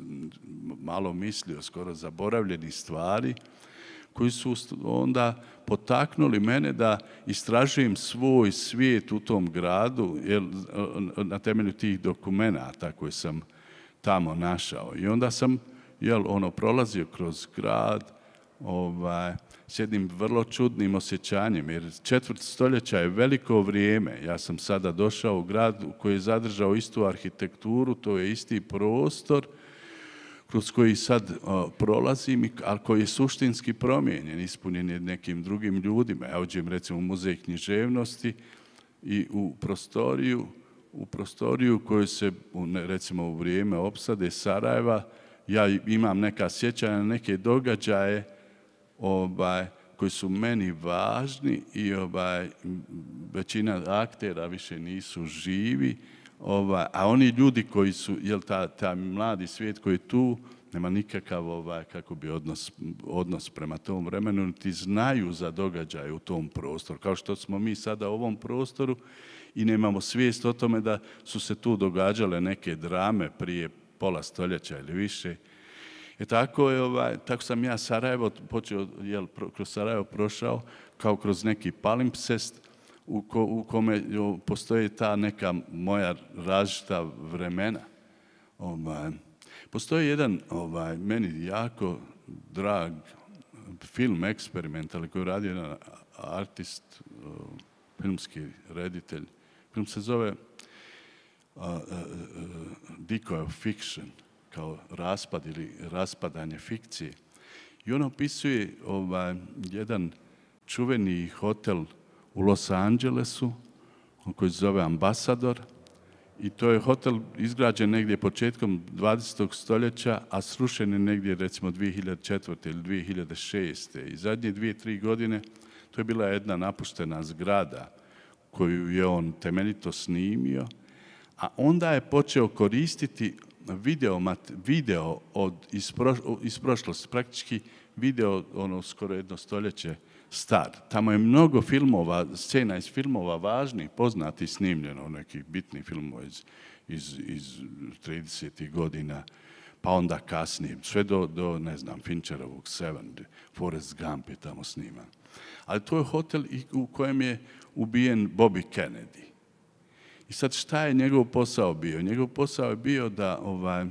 malo mislio, skoro zaboravljeni stvari, koji su onda potaknuli mene da istražujem svoj svijet u tom gradu jer, na temelju tih dokumenata koje sam tamo našao. I onda sam jel, ono, prolazio kroz grad ovaj, s jednim vrlo čudnim osjećanjem, jer četvrt stoljeća je veliko vrijeme. Ja sam sada došao u grad koji je zadržao istu arhitekturu, to je isti prostor, kroz koji sad o, prolazim, ali koji je suštinski promijenjen, ispunjen je nekim drugim ljudima. Ja uđem recimo u muzej književnosti i u prostoriju, u prostoriju koju se, recimo u vrijeme opsade Sarajeva, ja imam neka sjećanja na neke događaje ovaj, koji su meni važni i ovaj, većina aktera više nisu živi. Ovaj, a oni ljudi koji su, jel ta, ta mladi svijet koji je tu, nema nikakav ovaj, kako bi odnos, odnos prema tom vremenu, niti znaju za događaje u tom prostoru. Kao što smo mi sada u ovom prostoru i nemamo svijest o tome da su se tu događale neke drame prije pola stoljeća ili više. E tako, je, ovaj, tako sam ja Sarajevo počeo, jel, kroz Sarajevo prošao kao kroz neki palimpsest, U, ko, u kome postoji ta neka moja različita vremena. Ovaj, postoji jedan ovaj, meni jako drag film eksperimentalni koji je radio jedan artist, filmski reditelj. Film se zove uh, uh, uh, Decoy of Fiction, kao raspad ili raspadanje fikcije. I on opisuje ovaj, jedan čuveni hotel u Los Angelesu, koji se zove Ambasador. I to je hotel izgrađen negdje početkom dvadesetog stoljeća, a srušen je negdje recimo dvije hiljade četvrte ili dvije hiljade šeste. I zadnje dvije, tri godine to je bila jedna napuštena zgrada koju je on temeljito snimio, a onda je počeo koristiti video, video od, iz, proš, iz prošlosti, praktički video ono skoro jedno stoljeće star. Tamo je mnogo filmova, scena iz filmova važnih, poznati, snimljeno, nekih bitnih filmova iz, iz, iz tridesetih godina, pa onda kasnije, sve do, do ne znam, Fincherovog Seven, Forrest Gump je tamo sniman. Ali to je hotel u kojem je ubijen Bobby Kennedy. I sad šta je njegov posao bio? Njegov posao je bio da ovaj,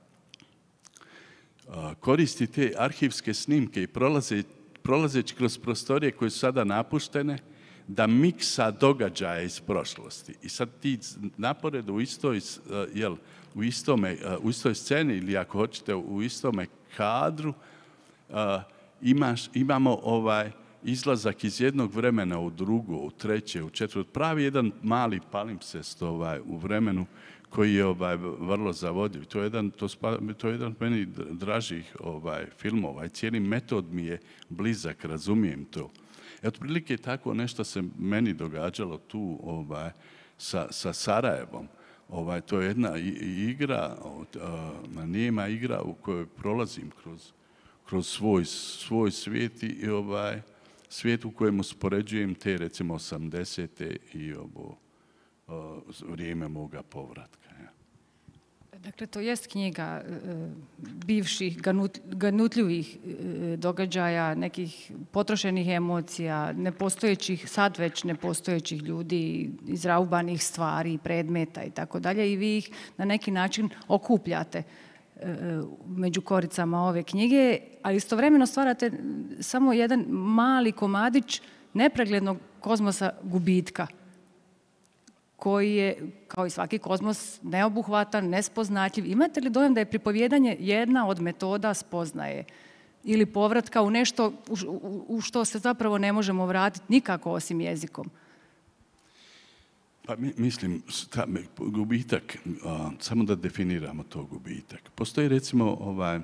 koristi te arhivske snimke i prolaze prolazeći kroz prostorije koje su sada napuštene, da miksa događaja iz prošlosti. I sad ti napored u istoj, jel, u istome, u istoj sceni ili ako hoćete u istome kadru imaš, imamo ovaj izlazak iz jednog vremena u drugo, u treće, u četvrto. Pravi jedan mali palimpsest ovaj, u vremenu koji je ovaj, vrlo zavodljiv. To je jedan, to spa, to je jedan od meni dražih ovaj, filmova i cijeli metod mi je blizak, razumijem to. E, otprilike tako nešto se meni događalo tu ovaj, sa, sa Sarajevom. Ovaj, to je jedna igra, nijema igra u kojoj prolazim kroz, kroz svoj, svoj svijet i ovaj, svijet u kojem uspoređujem te recimo osamdesete i ovo vrijeme moga povratka. Ja. Dakle, to jest knjiga e, bivših ganut, ganutljivih e, događaja, nekih potrošenih emocija, nepostojećih, sad već nepostojećih ljudi, izraubanih stvari, predmeta i tako dalje, i vi ih na neki način okupljate e, među koricama ove knjige, ali istovremeno stvarate samo jedan mali komadić nepreglednog kozmosa gubitka, koji je, kao i svaki kozmos, neobuhvatan, nespoznatljiv. Imate li dojam da je pripovjedanje jedna od metoda spoznaje ili povratka u nešto u, u, u što se zapravo ne možemo vratiti nikako osim jezikom? Pa mi, mislim, ta, gubitak, a, samo da definiramo to gubitak. Postoji recimo ovaj,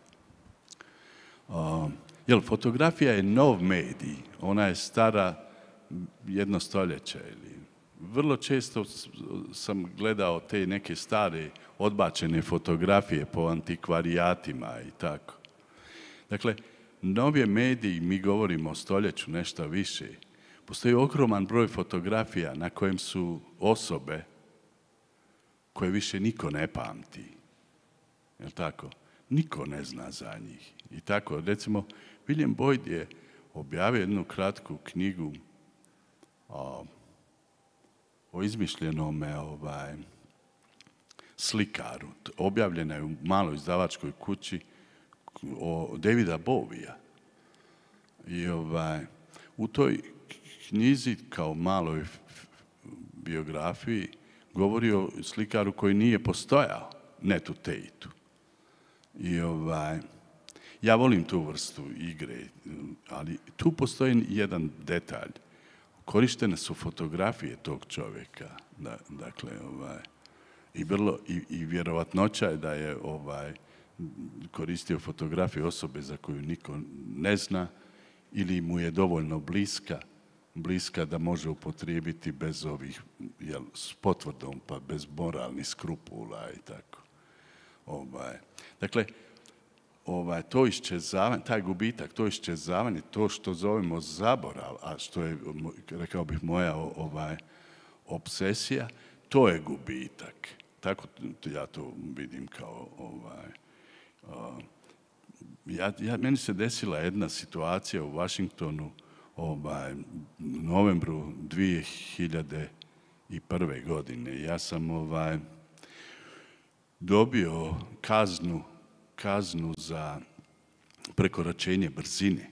a, jel, fotografija je nov medij, ona je stara jedno stoljeće. Ili, vrlo često sam gledao te neke stare odbačene fotografije po antikvarijatima i tako. Dakle, nov je medij, mi govorimo o stoljeću nešto više. Postoji ogroman broj fotografija na kojem su osobe koje više niko ne pamti. Jel' tako? Niko ne zna za njih. I tako, recimo, William Boyd je objavio jednu kratku knjigu o, o izmišljenome ovaj, slikaru. Objavljena je u maloj izdavačkoj kući o Davida Bowija. I ovaj, u toj knjizi kao maloj biografiji govori o slikaru koji nije postojao, Netu Tateu. I ovaj, ja volim tu vrstu igre, ali tu postoji jedan detalj. Korištene su fotografije tog čovjeka. Da, dakle, ovaj, i, vrlo, i, i vjerovatnoća je da je ovaj, koristio fotografiju osobe za koju niko ne zna ili mu je dovoljno bliska, bliska da može upotrijebiti bez ovih, jel, s potvrdom, pa bez moralnih skrupula i tako. Ovaj. Dakle, ovaj, to iščezavanje, taj gubitak, to iščezavanje, to što zovemo zaborav, a što je, rekao bih, moja ovaj, obsesija, to je gubitak. Tako ja to vidim kao ovaj, uh, ja, ja, meni se desila jedna situacija u Washingtonu ovaj, u novembru dvije hiljade prve. godine. Ja sam ovaj, dobio kaznu, kaznu za prekoračenje brzine.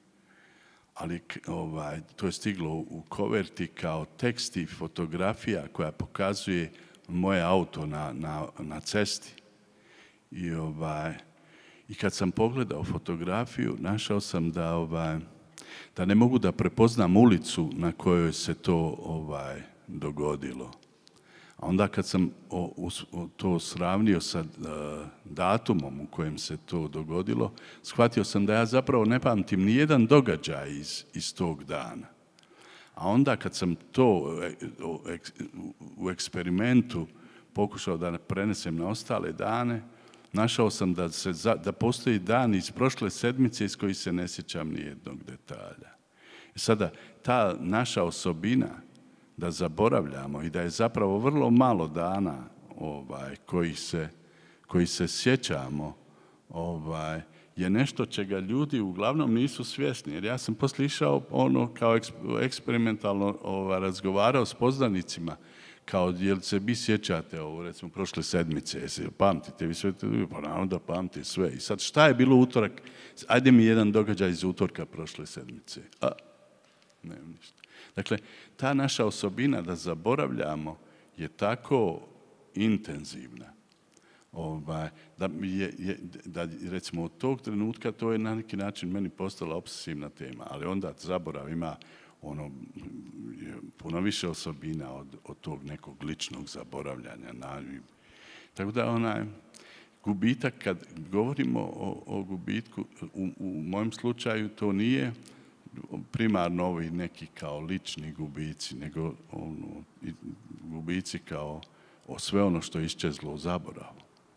Ali ovaj, to je stiglo u koverti kao tekst i fotografija koja pokazuje moje auto na, na, na cesti. I, ovaj, I kad sam pogledao fotografiju, našao sam da, ovaj, da ne mogu da prepoznam ulicu na kojoj se to ovaj, dogodilo. A onda kad sam o, o, to sravnio sa uh, datumom u kojem se to dogodilo, shvatio sam da ja zapravo ne pamtim ni jedan događaj iz, iz tog dana. A onda kad sam to u eksperimentu pokušao da prenesem na ostale dane, našao sam da, se, da postoji dan iz prošle sedmice iz kojih se ne sjećam ni jednog detalja. I sada, ta naša osobina da zaboravljamo i da je zapravo vrlo malo dana ovaj, koji, se, koji se sjećamo, ovaj, je nešto čega ljudi uglavnom nisu svjesni. Jer ja sam poslije išao ono kao eksperimentalno ovaj, razgovarao s poznanicima, kao jel se vi sjećate ovo, recimo, prošle sedmice, jesi, pamtite vi sve, pa naravno da pamti sve. I sad šta je bilo utorak? Ajde mi jedan događaj iz utorka prošle sedmice. A, ne, ništa. Dakle, ta naša osobina da zaboravljamo je tako intenzivna. Ovaj, da, je, je, da recimo od tog trenutka to je na neki način meni postala obsesivna tema, ali onda zaborav ima ono, puno više osobina od, od tog nekog ličnog zaboravljanja. Tako da onaj gubitak, kad govorimo o, o gubitku, u, u mojem slučaju to nije primarno ovi neki kao lični gubici, nego ono, gubici kao o sve ono što je iščezlo u zaboravu.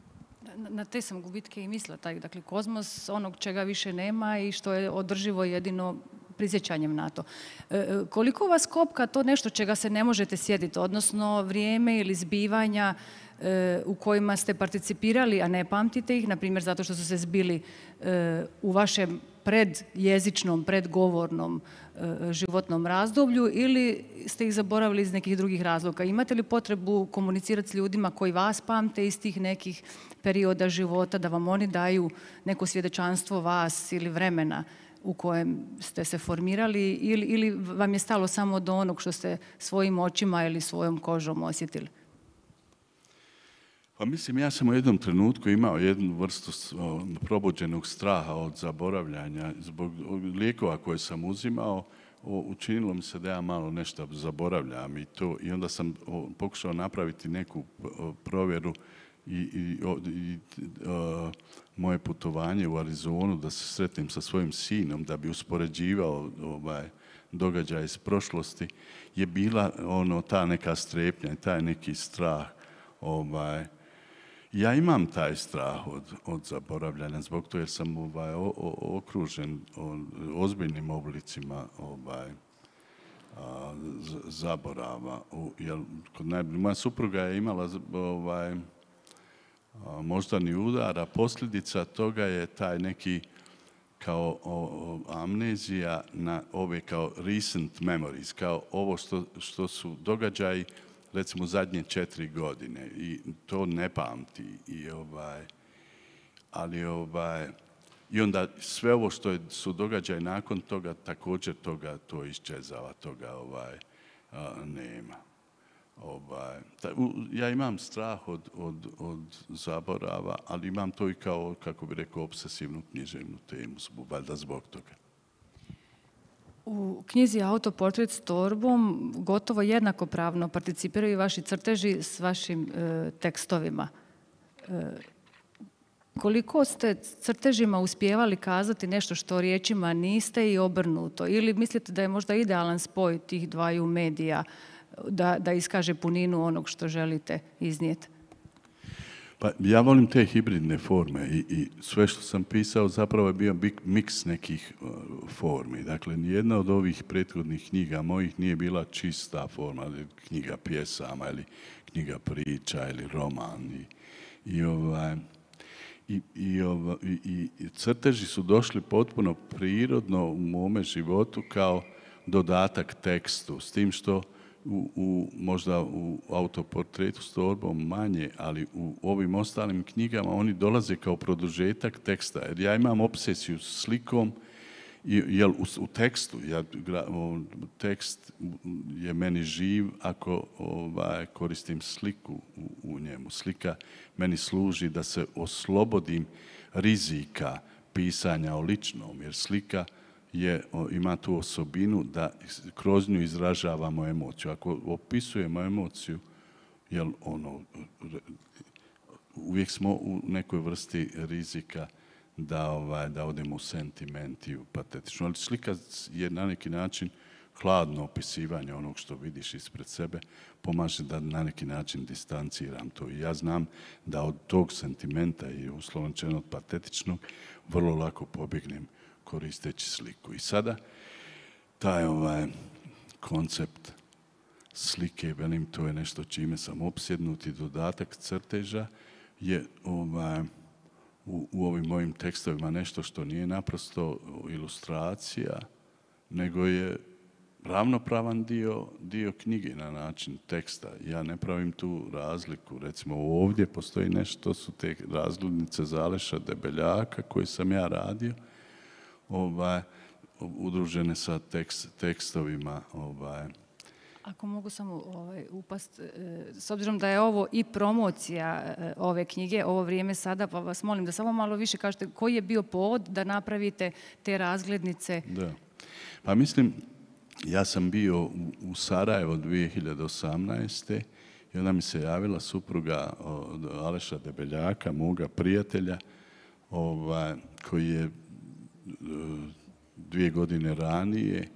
Na te sam gubitke i mislila, taj, dakle, kozmos onog čega više nema i što je održivo jedino prisjećanjem na to. E, koliko vas kopka to nešto čega se ne možete sjetiti, odnosno vrijeme ili zbivanja e, u kojima ste participirali, a ne pamtite ih, na primjer zato što su se zbili e, u vašem predjezičnom, predgovornom e, životnom razdoblju ili ste ih zaboravili iz nekih drugih razloga? Imate li potrebu komunicirati s ljudima koji vas pamte iz tih nekih perioda života, da vam oni daju neko svjedočanstvo vas ili vremena u kojem ste se formirali ili, ili vam je stalo samo do onog što ste svojim očima ili svojom kožom osjetili? Pa mislim, ja sam u jednom trenutku imao jednu vrstu probuđenog straha od zaboravljanja zbog lijekova koje sam uzimao. učinilo mi se da ja malo nešto zaboravljam i to, i onda sam pokušao napraviti neku provjeru i, i, i o, moje putovanje u Arizonu, da se sretnem sa svojim sinom, da bi uspoređivao ovaj, događaj iz prošlosti, je bila ono, ta neka strepnja, taj neki strah. Ovaj, ja imam taj strah od, od zaboravljanja, zbog toga jer sam ovaj, o, o, okružen o, ozbiljnim oblicima ovaj, a, z, zaborava. U, jer, kod najbolj, moja supruga je imala ovaj, a, moždani udar, a posljedica toga je taj neki kao o, o, amnezija na ove kao recent memories, kao ovo što, što su događaji recimo zadnje četiri godine i to ne pamti i ovaj, ali ovaj, i onda sve ovo što je, su događaji nakon toga također toga to iščezava, toga ovaj, a, nema. Ovaj, ta, u, ja imam strah od, od, od zaborava, ali imam to i kao, kako bi rekao, obsesivnu književnu temu, valjda zbog toga. U knjizi Autoportret s torbom gotovo jednakopravno participiraju vaši crteži s vašim e, tekstovima. E, koliko ste crtežima uspijevali kazati nešto što riječima niste i obrnuto? Ili mislite da je možda idealan spoj tih dvaju medija da, da iskaže puninu onog što želite iznijeti? Pa ja volim te hibridne forme i, i sve što sam pisao zapravo je bio miks nekih uh, formi. Dakle, nijedna od ovih prethodnih knjiga mojih nije bila čista forma, ali knjiga pjesama ili knjiga priča ili roman. I, i, ovaj, i, i, ovaj, i, i crteži su došli potpuno prirodno u mome životu kao dodatak tekstu, s tim što U, u, možda u Autoportretu s torbom manje, ali u ovim ostalim knjigama oni dolaze kao produžetak teksta. Jer ja imam obsesiju s slikom, i, jel, u, u tekstu, ja, o, tekst je meni živ ako ovaj, koristim sliku u, u njemu. Slika meni služi da se oslobodim rizika pisanja o ličnom, jer slika je, ima tu osobinu da kroz nju izražavamo emociju. Ako opisujemo emociju, jel ono, uvijek smo u nekoj vrsti rizika da, ovaj, da odemo u sentiment i u patetično. Ali slika je na neki način hladno opisivanje onog što vidiš ispred sebe, pomaže da na neki način distanciram to. I ja znam da od tog sentimenta i uslovno rečeno od patetičnog vrlo lako pobjegnem koristeći sliku. I sada taj ovaj koncept slike, velim, to je nešto čime sam opsjednut i dodatak crteža je ovaj, u, u ovim mojim tekstovima nešto što nije naprosto ilustracija, nego je ravnopravan dio, dio knjige na način teksta. Ja ne pravim tu razliku. Recimo ovdje postoji nešto, su te razglednice Aleša Debeljaka koje sam ja radio, ovaj, udružene sa tekst, tekstovima. Ovaj. Ako mogu samo ovaj, upast, s obzirom da je ovo i promocija ove knjige, ovo vrijeme sada, pa vas molim da samo malo više kažete koji je bio povod da napravite te razglednice? Da. Pa mislim, ja sam bio u, u Sarajevo dvije hiljade osamnaeste. i onda mi se javila supruga od Aleša Debeljaka, moga prijatelja, ovaj, koji je dvije godine ranije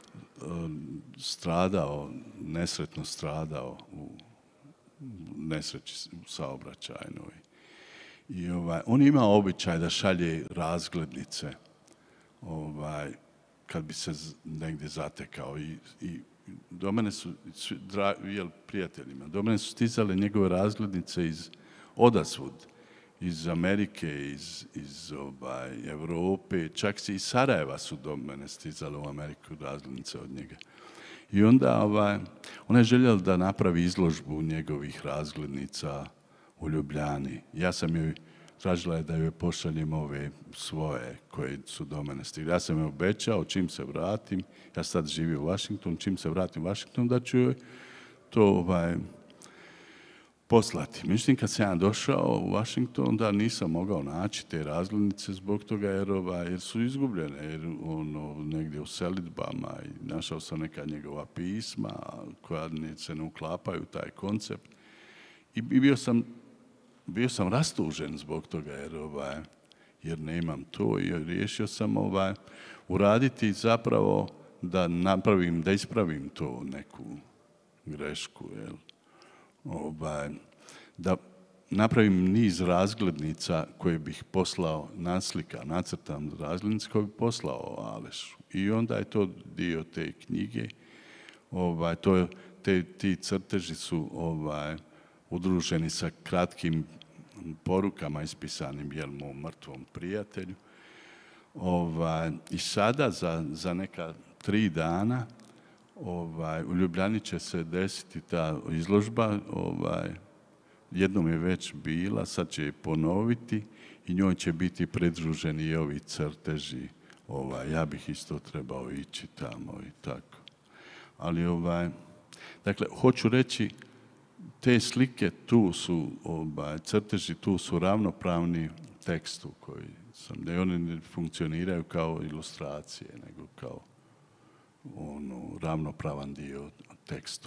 stradao, nesretno stradao u nesreći saobraćajnoj. I ovaj, on ima običaj da šalje razglednice ovaj, kad bi se negdje zatekao. I, i do mene su, dra, jel, prijateljima, do mene su stizale njegove razglednice iz odasvud, iz Amerike, iz, iz ovaj, Evrope, čak i iz Sarajeva su do mene stizale u Ameriku razglednice od njega. I onda ovaj, ona je željela da napravi izložbu njegovih razglednica u Ljubljani. Ja sam joj tražila je da joj pošaljem ove svoje koje su do mene stigle. Ja sam joj obećao čim se vratim, ja sad živim u Washingtonu, čim se vratim u Washington, da ću joj to ovaj, poslati. Međutim, kad sam ja došao u Washington, onda nisam mogao naći te razglednice zbog toga jer, ovaj, jer su izgubljene, jer ono, negdje u selidbama i našao sam neka njegova pisma koja se ne uklapaju u taj koncept. I, i bio sam, bio sam rastužen zbog toga jer, ovaj, jer nemam to i riješio sam ovaj, uraditi zapravo da napravim, da ispravim to neku grešku, jel? Ovaj, da napravim niz razglednica koje bih poslao, naslika, nacrtam razglednice koje bih poslao Alešu. I onda je to dio te knjige. Ovaj, to, te, ti crteži su ovaj, udruženi sa kratkim porukama ispisanim jel, mom mrtvom prijatelju. Ovaj, I sada za, za neka tri dana Ovaj, u Ljubljani će se desiti ta izložba, ovaj, jednom je već bila, sad će je ponoviti i njoj će biti pridruženi i ovi crteži. Ovaj, ja bih isto trebao ići tamo i tako. Ali, ovaj, dakle, hoću reći, te slike tu su, ovaj, crteži tu su ravnopravni tekstu koji sam, da oni ne funkcioniraju kao ilustracije, nego kao ono, ravnopravan dio tekstu.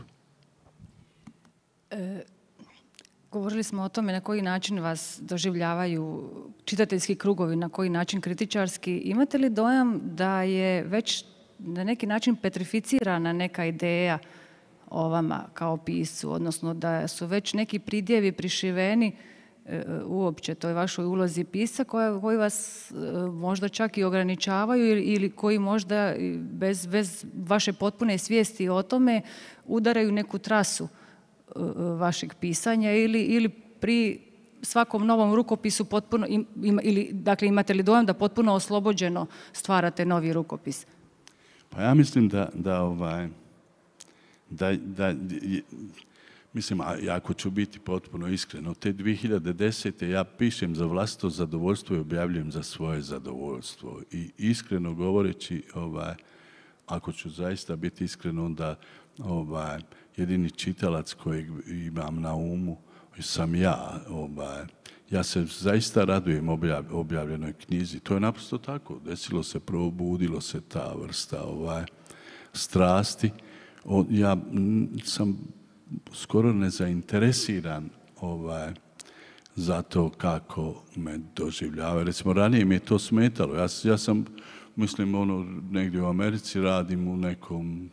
E, govorili smo o tome na koji način vas doživljavaju čitateljski krugovi, na koji način kritičarski. Imate li dojam da je već na neki način petrificirana neka ideja o vama kao piscu, odnosno da su već neki pridjevi prišiveni uopće toj vašoj ulozi pisca koji vas možda čak i ograničavaju ili koji možda bez, bez vaše potpune svijesti o tome udaraju neku trasu vašeg pisanja ili, ili pri svakom novom rukopisu potpuno, im, ili, dakle imate li dojam da potpuno oslobođeno stvarate novi rukopis? Pa ja mislim da, da, ovaj, da, da mislim, ako ću biti potpuno iskren, od te dvije hiljade desete. ja pišem za vlastito zadovoljstvo i objavljujem za svoje zadovoljstvo. I iskreno govoreći, ovaj, ako ću zaista biti iskren, onda ovaj, jedini čitalac kojeg imam na umu sam ja. Ovaj, ja se zaista radujem objav, objavljenoj knjizi. To je naprosto tako. Desilo se, probudilo se ta vrsta ovaj, strasti. O, ja sam skoro nezainteresiran ovaj, za to kako me doživljava. Recimo, ranije mi je to smetalo. Ja, ja sam, mislim, ono, negdje u Americi radim u nekom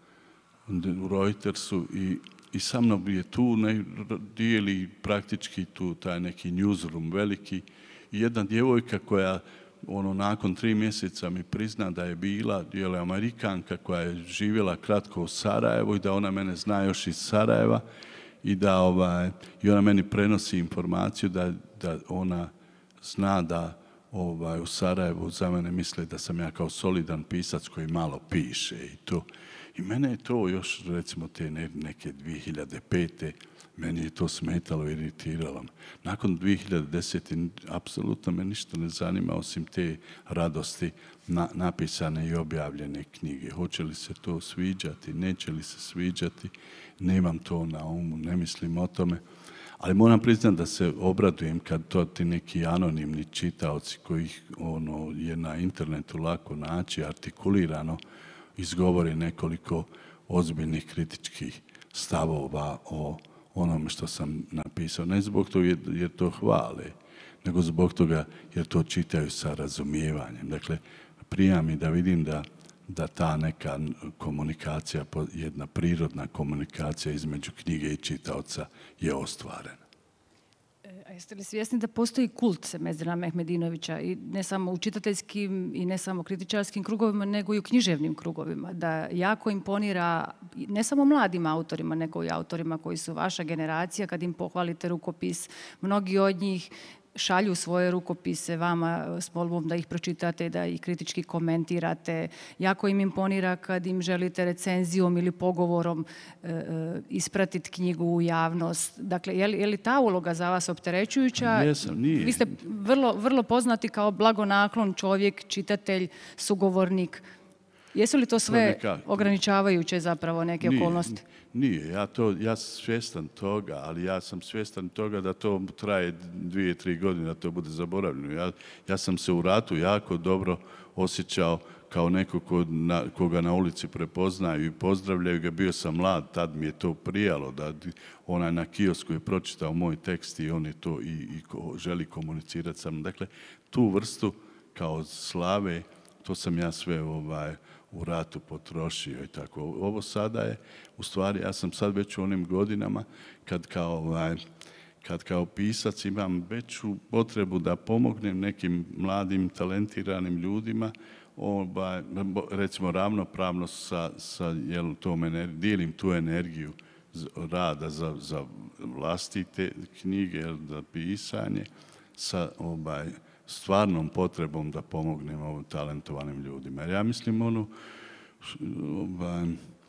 u Reutersu i, i sa mnom je tu ne, dijeli praktički tu taj neki newsroom veliki i jedna djevojka koja ono, nakon tri mjeseca mi prizna da je bila je Amerikanka koja je živjela kratko u Sarajevu i da ona mene zna još iz Sarajeva i da ovaj, i ona meni prenosi informaciju da, da ona zna da ovaj, u Sarajevu za mene misle da sam ja kao solidan pisac koji malo piše i to. I mene je to još, recimo, te neke dvije hiljade pete. meni je to smetalo, iritiralo. Nakon dvije hiljade desete. apsolutno me ništa ne zanima osim te radosti na, napisane i objavljene knjige. Hoće li se to sviđati, neće li se sviđati, nemam to na umu, ne mislim o tome. Ali moram priznati da se obradujem kad to ti neki anonimni čitaoci kojih ono, je na internetu lako naći, artikulirano, izgovori nekoliko ozbiljnih kritičkih stavova o onome što sam napisao. Ne zbog toga jer to hvale, nego zbog toga jer to čitaju sa razumijevanjem. Dakle, prija mi da vidim da, da ta neka komunikacija, jedna prirodna komunikacija između knjige i čitaoca je ostvarena. A jeste li svjesni da postoji kult Semezdrina Mehmedinovića i ne samo u čitateljskim i ne samo kritičarskim krugovima, nego i u književnim krugovima, da jako imponira ne samo mladim autorima, nego i autorima koji su vaša generacija, kad im pohvalite rukopis, mnogi od njih šalju svoje rukopise vama s molbom da ih pročitate, da ih kritički komentirate. Jako im imponira kad im želite recenzijom ili pogovorom e, ispratiti knjigu u javnost. Dakle, je li, je li ta uloga za vas opterećujuća? Jesam, nije. Vi ste vrlo, vrlo poznati kao blagonaklon čovjek, čitatelj, sugovornik. Jesu li to sve neka... ograničavajuće zapravo neke nije, okolnosti? Nije, ja, to, ja sam svjestan toga, ali ja sam svjestan toga da to traje dvije, tri godine, da to bude zaboravljeno. Ja, ja sam se u ratu jako dobro osjećao kao neko ko na, koga na ulici prepoznaju i pozdravljaju ga. Bio sam mlad, tad mi je to prijalo, da onaj na kiosku je pročitao moj tekst i on je to i, i ko, želi komunicirati sa mnom. Dakle, tu vrstu kao slave, to sam ja sve ovaj, u ratu potrošio i tako. Ovo sada je, u stvari, ja sam sad već u onim godinama kad kao, ovaj, kad kao pisac imam veću potrebu da pomognem nekim mladim, talentiranim ljudima, ovaj, recimo ravnopravno sa, sa jel, tom energijom, dijelim tu energiju rada za, za vlastite knjige, za pisanje, sa ovaj, stvarnom potrebom da pomognem ovim talentovanim ljudima. Jer ja mislim, ono, ovaj,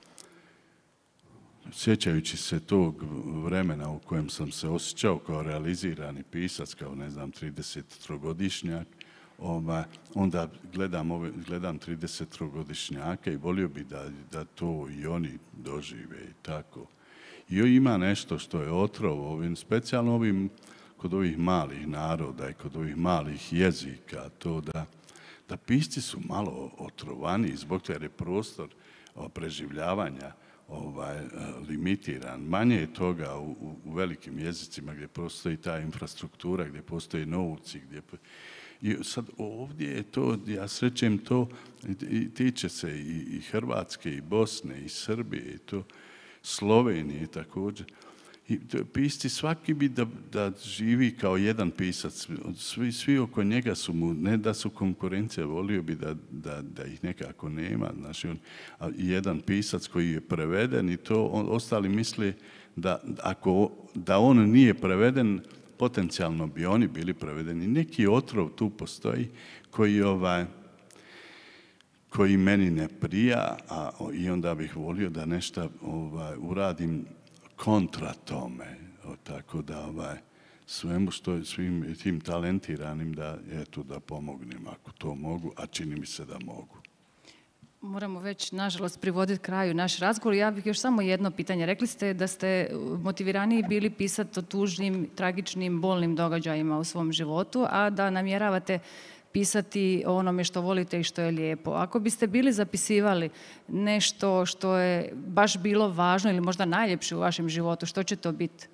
sjećajući se tog vremena u kojem sam se osjećao kao realizirani pisac, kao, ne znam, tridesettrogodišnjak, ovaj, onda gledam, ove, gledam tridesettrogodišnjake i volio bi da, da to i oni dožive i tako. I ima nešto što je otrov, ovim, specijalno ovim kod ovih malih naroda i kod ovih malih jezika, to da, da pisci su malo otrovani zbog toga jer je prostor preživljavanja ovaj, limitiran. Manje je toga u, u, u velikim jezicima gdje postoji ta infrastruktura, gdje postoji novci, gdje... I sad ovdje je to, ja srećem to, i tiče se i, i Hrvatske, i Bosne, i Srbije, i to Slovenije također. I pisci svaki bi da, da živi kao jedan pisac. Svi, svi oko njega su mu, ne da su konkurencija, volio bi da, da, da ih nekako nema. Znači, on, a jedan pisac koji je preveden i to, on, ostali misle da, ako, da on nije preveden, potencijalno bi oni bili prevedeni. Neki otrov tu postoji koji, ovaj, koji meni ne prija, a i onda bih volio da nešto ovaj, uradim kontra tome, o, tako da ovaj, svemu što svim tim talentiranim da eto da pomognem ako to mogu, a čini mi se da mogu. Moramo već, nažalost, privoditi kraju naš razgovor. Ja bih još samo jedno pitanje. Rekli ste da ste motiviraniji bili pisati o tužnim, tragičnim, bolnim događajima u svom životu, a da namjeravate pisati o onome što volite i što je lijepo. Ako biste bili zapisivali nešto što je baš bilo važno ili možda najljepše u vašem životu, što će to biti?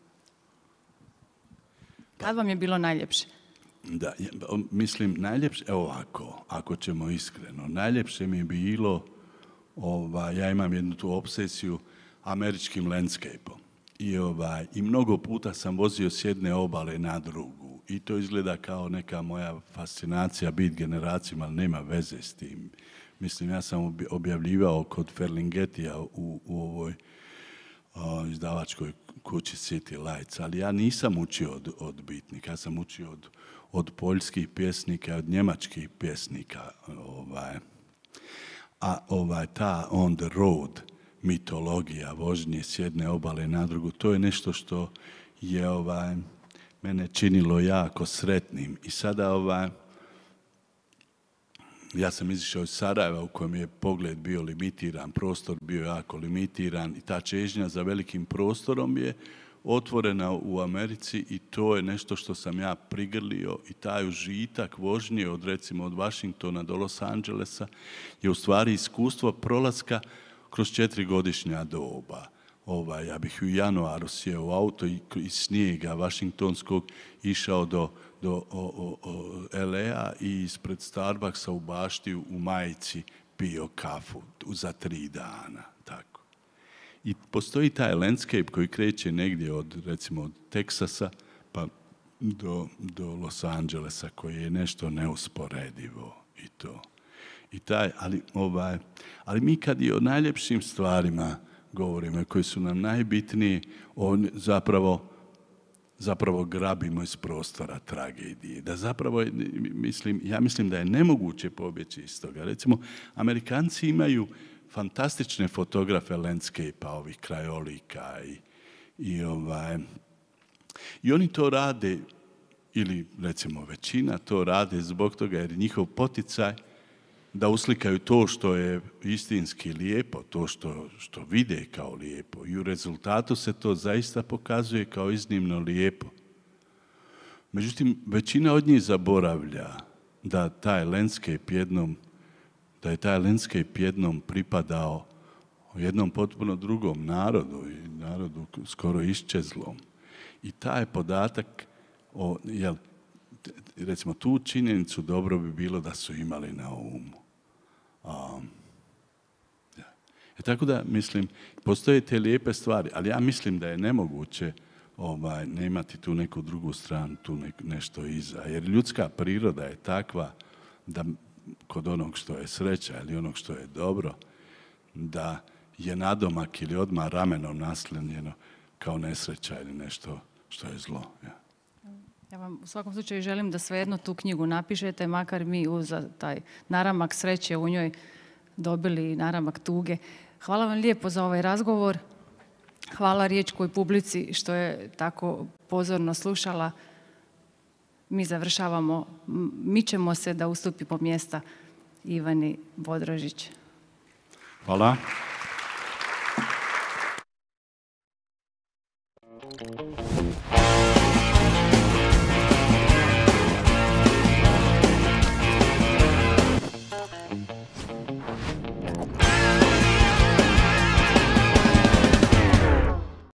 Kad vam je bilo najljepše? Da, mislim, najljepše, evo ovako, ako ćemo iskreno, najljepše mi je bilo, ovaj, ja imam jednu tu obsesiju američkim landscape-om. I, ovaj, I mnogo puta sam vozio s jedne obale na drugu. I to izgleda kao neka moja fascinacija biti generacijama, ali nema veze s tim. Mislim, ja sam objavljivao kod Ferlingetija u, u ovoj o, izdavačkoj kući City Lights, ali ja nisam učio od, od bitnika, ja sam učio od, od poljskih pjesnika, od njemačkih pjesnika. Ovaj. A ovaj, ta on the road mitologija, vožnje s jedne obale na drugu, to je nešto što je ovaj, mene činilo jako sretnim. I sada ovaj, ja sam izišao iz Sarajeva u kojem je pogled bio limitiran, prostor bio jako limitiran i ta čežnja za velikim prostorom je otvorena u Americi i to je nešto što sam ja prigrlio i taj užitak vožnje od recimo od Washingtona do Los Angelesa je u stvari iskustvo prolaska kroz četirigodišnja doba. Ovaj, ja bih u januaru sjeo u auto i iz snijega Washingtonskog išao do, do o, o, o el a i ispred Starbucksa u bašti u majici pio kafu za tri dana. Tako. I postoji taj landscape koji kreće negdje od, recimo, od Teksasa pa do, do Los Angelesa koji je nešto neusporedivo i to. I taj, ali, ovaj, ali mi kad i o najljepšim stvarima govorimo, koji su nam najbitniji, on zapravo, zapravo grabimo iz prostora tragedije. Da zapravo, mislim, ja mislim da je nemoguće pobjeći iz toga. Recimo, Amerikanci imaju fantastične fotografe landscape-a, ovih krajolika i, i, ovaj, i oni to rade, ili recimo većina to rade zbog toga jer njihov poticaj da uslikaju to što je istinski lijepo, to što, što vide kao lijepo. I u rezultatu se to zaista pokazuje kao iznimno lijepo. Međutim, većina od njih zaboravlja da taj landscape jednom, da je taj landscape jednom pripadao jednom potpuno drugom narodu i narodu skoro iščezlom. I taj podatak, o, jel, recimo tu činjenicu dobro bi bilo da su imali na umu. Um, ja. E, tako da, mislim, postoje te lijepe stvari, ali ja mislim da je nemoguće ovaj, ne imati tu neku drugu stranu, tu ne, nešto iza. Jer ljudska priroda je takva da kod onog što je sreća ili onog što je dobro, da je nadomak ili odmah ramenom naslonjeno kao nesreća ili nešto što je zlo. Ja. Ja vam u svakom slučaju želim da svejedno tu knjigu napišete, makar mi uz taj naramak sreće u njoj dobili naramak tuge. Hvala vam lijepo za ovaj razgovor. Hvala riječkoj publici što je tako pozorno slušala. Mi završavamo, mičemo se da ustupimo mjesta Ivani Bodrožić. Hvala.